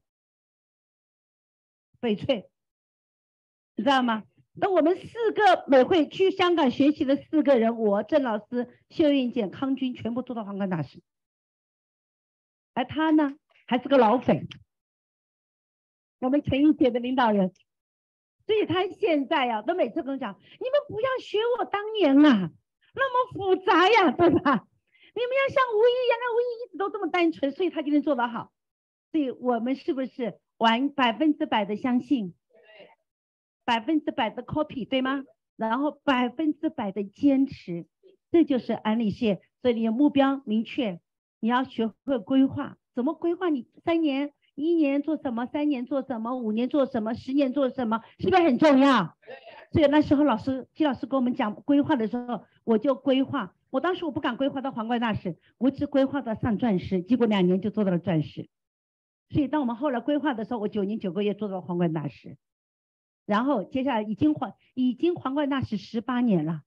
翠，你知道吗？那我们4个美会去香港学习的4个人，我郑老师、秀英姐、康君全部做到皇冠大使，而他呢还是个老翡。我们陈毅姐的领导人，所以他现在呀，都每次跟我讲，你们不要学我当年啊，那么复杂呀，对吧？你们要像吴一一样，吴一一直都这么单纯，所以他今天做得好。所以我们是不是100%的相信，100%的 copy， 对吗？然后100%的坚持，这就是安利事业。所以你的目标明确，你要学会规划，怎么规划？你3年。1年做什么，3年做什么，5年做什么，10年做什么，是不是很重要？所以那时候季老师跟我们讲规划的时候，我就规划。我当时我不敢规划到皇冠大使，我只规划到上钻石，结果2年就做到了钻石。所以当我们后来规划的时候，我9年9个月做到了皇冠大使，然后接下来已经皇冠大使18年了，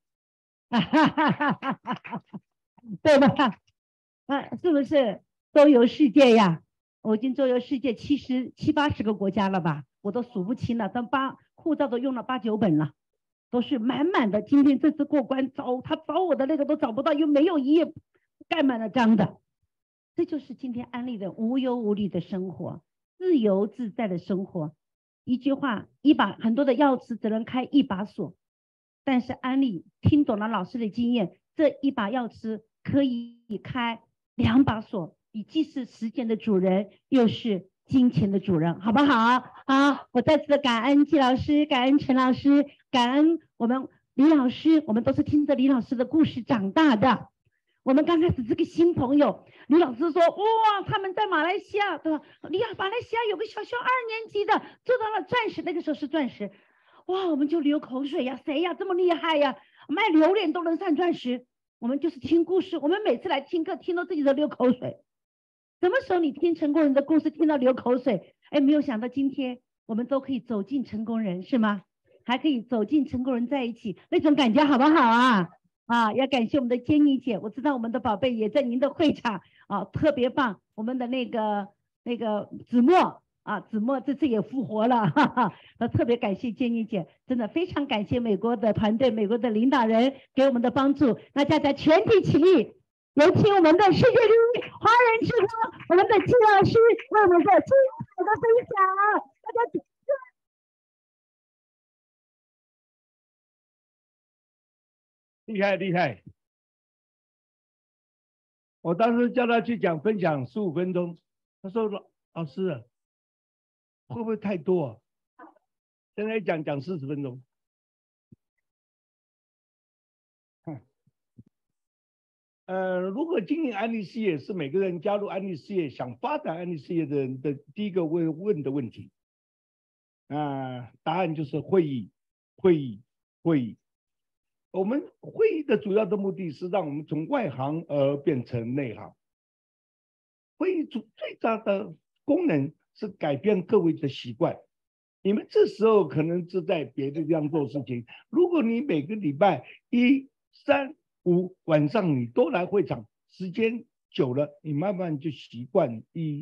对吧？是不是周游世界呀？我已经周游世界70、80个国家了吧，我都数不清了，但护照都用了8、9本了，都是满满的。今天这次过关他找我的那个都找不到，又没有一页盖满了章的。这就是今天安利的无忧无虑的生活，自由自在的生活。一句话，很多的钥匙只能开1把锁，但是安利听懂了老师的经验，这1把钥匙可以开2把锁。你既是时间的主人，又是金钱的主人，好不好？好，我再次的感恩季老师，感恩陈老师，感恩我们李老师，我们都是听着李老师的故事长大的。我们刚开始是个新朋友，李老师说，哇，他们在马来西亚，对吧？马来西亚有个小学2年级的做到了钻石，那个时候是钻石，哇，我们就流口水呀，谁呀这么厉害呀？卖榴莲都能上钻石。我们就是听故事，我们每次来听课，听到自己都流口水。什么时候你听成功人的故事听到流口水？哎，没有想到今天我们都可以走进成功人，是吗？还可以走进成功人在一起，那种感觉好不好啊？要感谢我们的坚妮姐，我知道我们的宝贝也在您的会场啊，特别棒。我们的那个子墨子墨这次也复活了，哈哈。那特别感谢坚妮姐，真的非常感谢美国的团队、美国的领导人给我们的帮助。那大家全体起立。有请我们的世界第一华人之光，我们的季老师为我们做精彩的分享，大家请。 厉害！我当时叫他去分享15分钟，他说老师会不会太多？现在讲40分钟。如果经营安利事业是每个人加入安利事业、想发展安利事业的人的第一个问的问题，答案就是会议。 会议。我们会议的主要的目的是让我们从外行而变成内行。会议最大的功能是改变各位的习惯。你们这时候可能是在别的地方做事情，如果你每个礼拜1、3、5晚上你都来会场，时间久了，你慢慢就习惯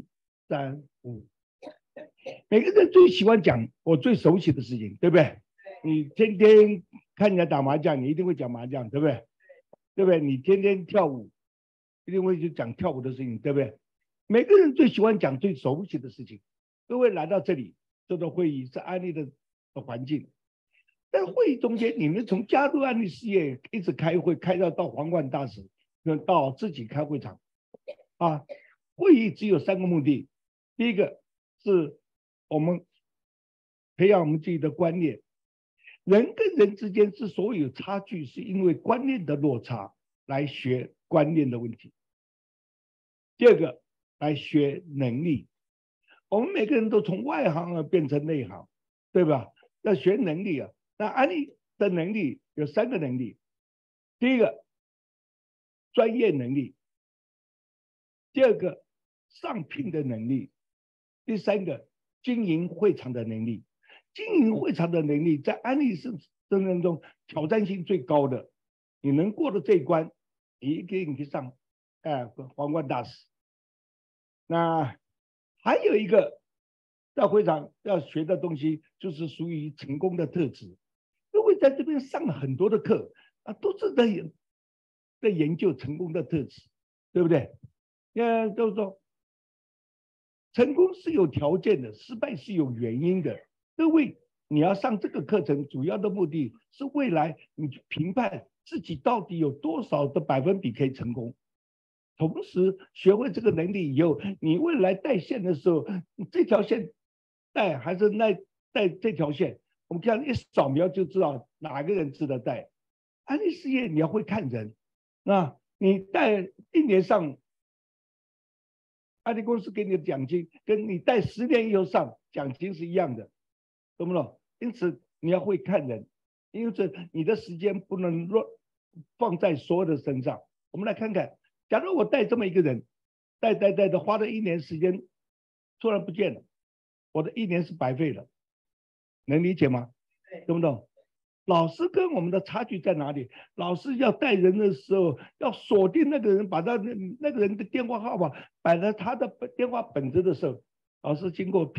1、3、5。每个人最喜欢讲我最熟悉的事情，对不对？你天天看人家打麻将，你一定会讲麻将，对不对？对不对？你天天跳舞，一定会去讲跳舞的事情，对不对？每个人最喜欢讲最熟悉的事情。各位来到这里，这个会议是安利的环境，但会议中间，你们从加入安利事业一直开会，开到皇冠大使，到自己开会场，啊，会议只有3个目的。第一个是我们培养我们自己的观念，人跟人之间之所以有差距，是因为观念的落差，来学观念的问题。第二个，来学能力。我们每个人都从外行变成内行，对吧？要学能力啊。那安利的能力有3个能力。第一个，专业能力；第二个，上聘的能力；第3个，经营会场的能力。经营会场的能力在安利生命中挑战性最高的，你能过的这一关，你一定可以上皇冠大使。那还有一个在会场要学的东西，就是属于成功的特质。各位在这边上了很多的课啊，都是在研究成功的特质，对不对？就是说，成功是有条件的，失败是有原因的。各位，你要上这个课程，主要的目的是未来你去评判自己到底有多少的%可以成功。同时学会这个能力以后，你未来带线的时候，这条线带还是带这条线，我们这样一扫描就知道哪个人值得带。安利事业你要会看人，那你带1年上，安利公司给你的奖金跟你带10年以后上奖金是一样的，懂不懂？因此你要会看人，因此你的时间不能放在所有的身上。我们来看看。假如我带这么一个人，带的花了1年时间，突然不见了，我的1年是白费了，能理解吗？懂不懂？老师跟我们的差距在哪里？老师要带人的时候，要锁定那个人，把他那个人的电话号码摆在他的电话本子的时候，老师经过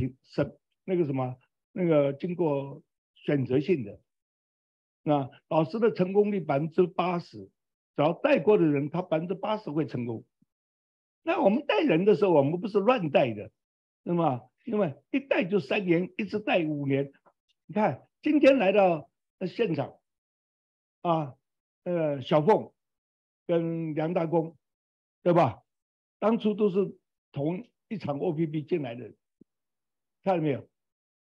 经过选择性的，那老师的成功率80%。只要带过的人，他80%会成功。那我们带人的时候，我们不是乱带的，那么一带就3年，一直带5年。你看今天来到现场啊，小凤跟梁大公，对吧？当初都是同一场 OPP 进来的，看到没有？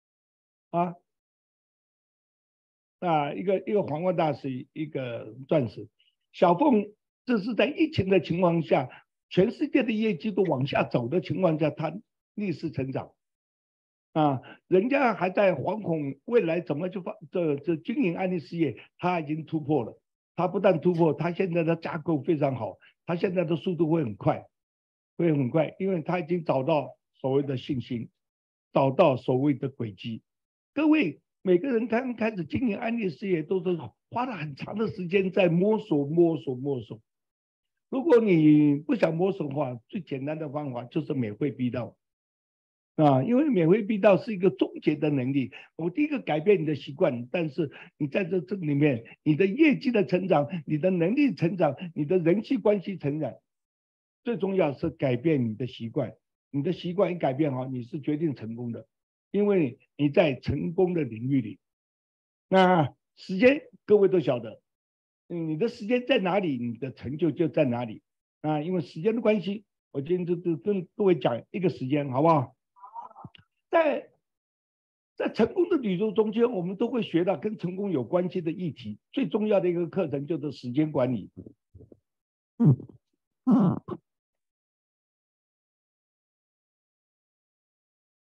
一个皇冠大使，一个钻石。小凤这是在疫情的情况下，全世界的业绩都往下走的情况下，他逆势成长啊！人家还在惶恐未来怎么去经营安利事业，他已经突破了。他不但突破，他现在的架构非常好，他现在的速度会很快，因为他已经找到所谓的信心，找到所谓的轨迹。各位。每个人刚开始经营安利事业，都是花了很长的时间在摸索。如果你不想摸索的话，最简单的方法就是免费必到啊！因为免费必到是一个终结的能力。我第一个改变你的习惯，但是你在这里面，你的业绩的成长，你的能力成长，你的人际关系成长，最重要是改变你的习惯。你的习惯一改变好，你是决定成功的。因为你在成功的领域里，那时间各位都晓得，你的时间在哪里，你的成就就在哪里啊。因为时间的关系，我今天就跟各位讲一个时间，好不好？在成功的旅途中间，我们都会学到跟成功有关系的议题。最重要的一个课程就是时间管理。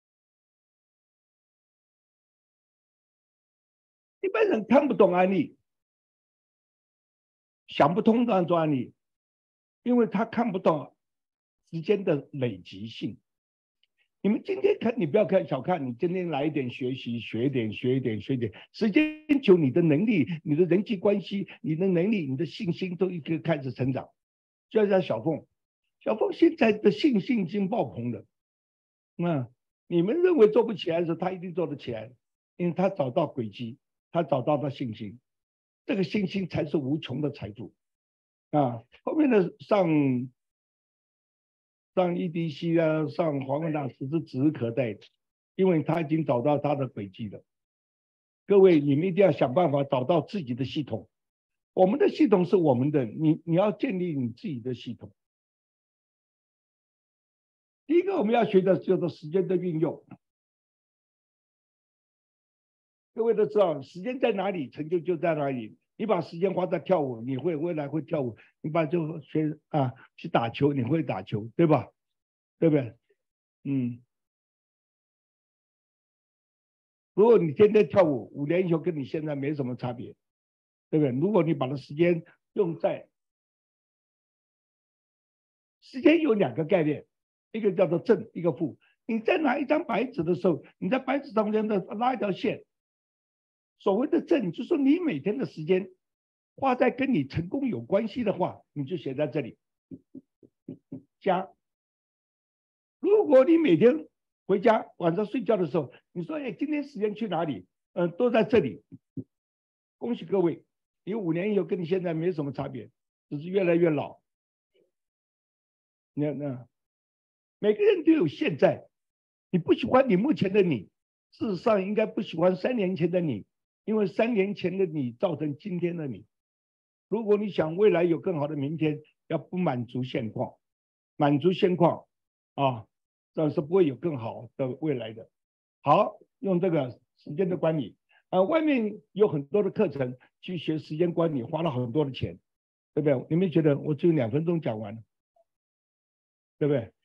一般人看不懂安利， 想不通当做案例，因为他看不到时间的累积性。你们今天看，你不要看小看，你今天来一点学习，学一点，时间久，你的能力、你的人际关系、你的能力、你的信心都一个开始成长。就像小凤现在的信心已经爆棚了。你们认为做不起来的时候，他一定做得起来，因为他找到轨迹，他找到了信心，这个信心才是无穷的财富。后面的上EDC 啊，上华文大师是指日可待的，因为他已经找到他的轨迹了。各位，你们一定要想办法找到自己的系统。我们的系统是我们的，你要建立你自己的系统。第一个我们要学的叫做时间的运用。各位都知道，时间在哪里，成就就在哪里。你把时间花在跳舞，你未来会跳舞；你把就学去打球，你会打球，对吧？对不对？如果你天天跳舞，5年以后跟你现在没什么差别，对不对？如果你把它时间用在，时间有2个概念，一个叫做正，一个负。你在拿一张白纸的时候，你在白纸中间的拉一条线。所谓的正，就是说你每天的时间花在跟你成功有关系的话，你就写在这里。加，如果你每天回家晚上睡觉的时候，你说今天时间去哪里？都在这里。恭喜各位，你5年以后跟你现在没什么差别，只是越来越老。每个人都有现在，你不喜欢你目前的你，事实上应该不喜欢3年前的你。因为3年前的你造成今天的你。如果你想未来有更好的明天，要不满足现况，这是不会有更好的未来的。好，用这个时间的管理，外面有很多的课程去学时间管理，花了很多的钱，对不对？你们觉得我只有2分钟讲完了，对不对？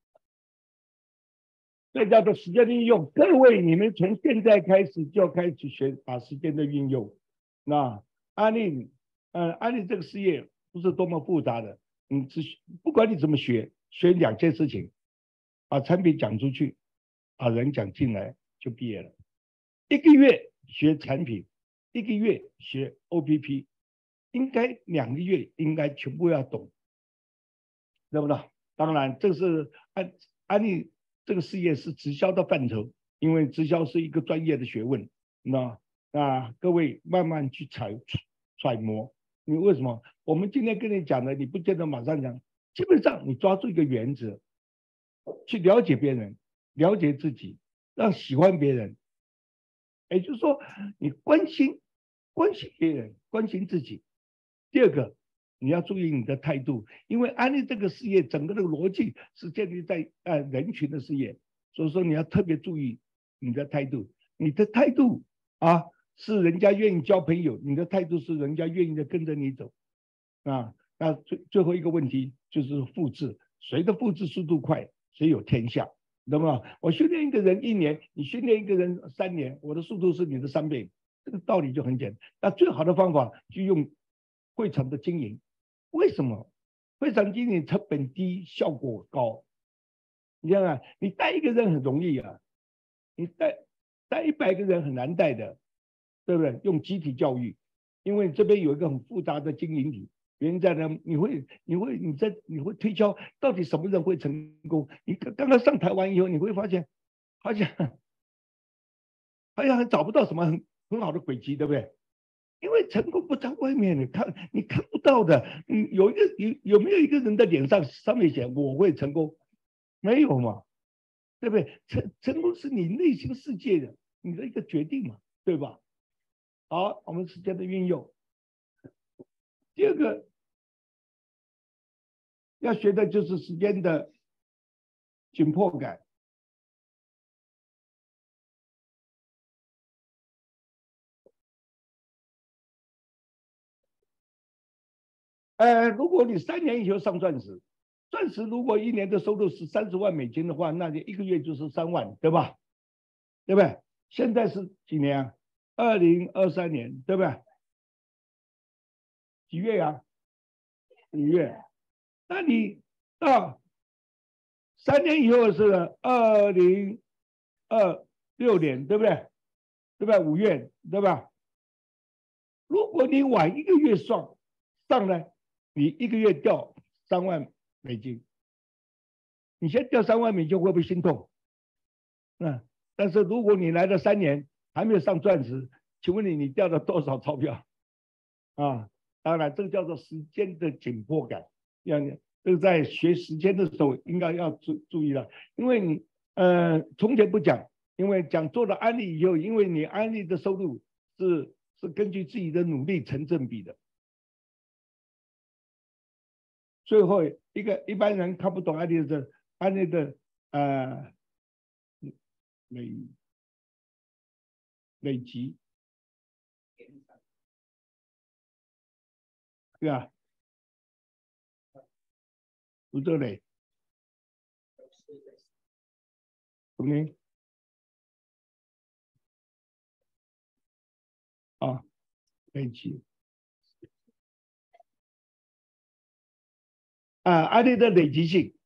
这叫做时间的运用。各位，你们从现在开始就要开始学把时间的运用。那安利这个事业不是多么复杂的，不管你怎么学2件事情，把产品讲出去，把人讲进来就毕业了。1个月学产品，1个月学 OPP， 应该2个月应该全部要懂，对不对？当然，这是安利。这个事业是直销的范畴，因为直销是一个专业的学问。那各位慢慢去揣摩。你为什么？我们今天跟你讲的，你不见得马上讲。基本上你抓住一个原则，去了解别人，了解自己，让喜欢别人。也就是说，你关心别人，关心自己。第二个，你要注意你的态度，因为安利这个事业整个的逻辑是建立在人群的事业，所以说你要特别注意你的态度。你的态度是人家愿意交朋友，你的态度是人家愿意的跟着你走。那最后一个问题就是复制，谁的复制速度快，谁有天下，懂吗？我训练一个人1年，你训练一个人3年，我的速度是你的3倍，这个道理就很简单。那最好的方法就用会场的经营。为什么？会场经营成本低，效果高。你想想，你带一个人很容易啊，你带100个人很难带的，对不对？用集体教育，因为这边有一个很复杂的经营体，原因在呢，你会推敲到底什么人会成功。你刚刚上台湾以后，你会发现好像找不到什么很好的轨迹，对不对？因为成功不在外面，你看不到的。有没有一个人的脸上面写我会成功？没有嘛，对不对？成功是你内心世界的你的一个决定嘛，对吧？好，我们时间的运用。第二个要学的就是时间的紧迫感。如果你3年以后上钻石，如果1年的收入是30万美金的话，那你1个月就是3万，对吧？对不对？现在是几年啊？2023年，对不对？几月啊 5月，那你到3年以后是2026年，对不对？对吧？5月，对吧？如果你晚1个月上来，你1个月掉3万美金，你先掉3万美金会不会心痛？但是如果你来了3年还没有上钻石，请问你掉了多少钞票？当然这个叫做时间的紧迫感，这个在学时间的时候应该要注意了，因为你从前不讲，因为讲做了安利以后，因为你安利的收入是根据自己的努力成正比的。最后一般人看不懂安利的累积，对吧？读这类，OK，累积。安利的累积性，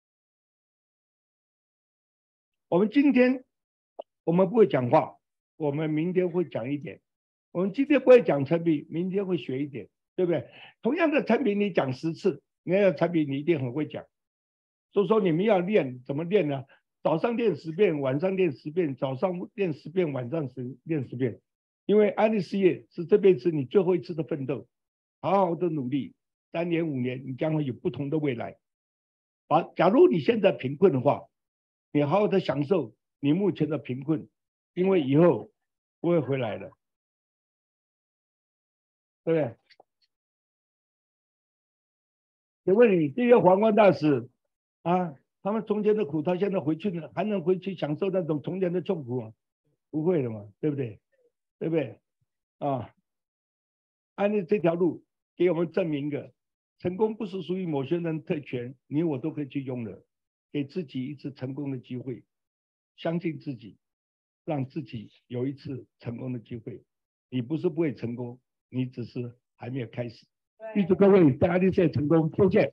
我们今天我们不会讲话，我们明天会讲一点。我们今天不会讲产品，明天会学一点，对不对？同样的产品你讲10次，那个产品你一定很会讲。所以说你们要练，怎么练呢？早上练10遍，晚上练10遍，早上练10遍，晚上练10遍。因为安利事业是这辈子你最后一次的奋斗，好好的努力，3年5年，你将会有不同的未来。假如你现在贫困的话，你好好的享受你目前的贫困，因为以后不会回来的，对不对？请问你这些皇冠大使他们从前的苦，他现在回去了，还能回去享受那种从前的痛苦吗？不会的嘛，对不对？对不对？安利这条路给我们证明一个，成功不是属于某些人特权，你我都可以去拥有，给自己一次成功的机会，相信自己，让自己有一次成功的机会。你不是不会成功，你只是还没有开始。预祝各位在安利事业成功，谢谢。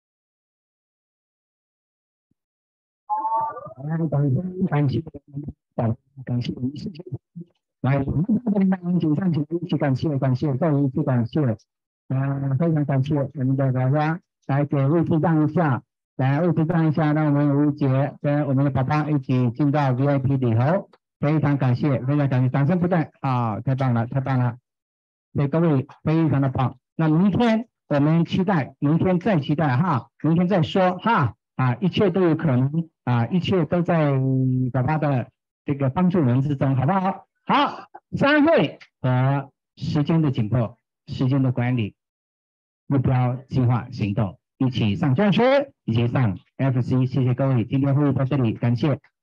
感谢一次来，我们9上去一起感谢，再一次感谢，非常感谢我们的大家来给位置让一下，位置让一下，让我们吴杰跟我们的爸爸一起进到 VIP 里头，非常感谢，掌声不断太棒了，对各位非常的棒。那明天我们期待，明天再期待明天再说一切都有可能一切都在爸爸的这个帮助人之中，好不好？好，参会和时间的紧迫，时间的管理，目标计划行动，一起上钻石，一起上 FC， 谢谢各位，今天会议到这里，感谢。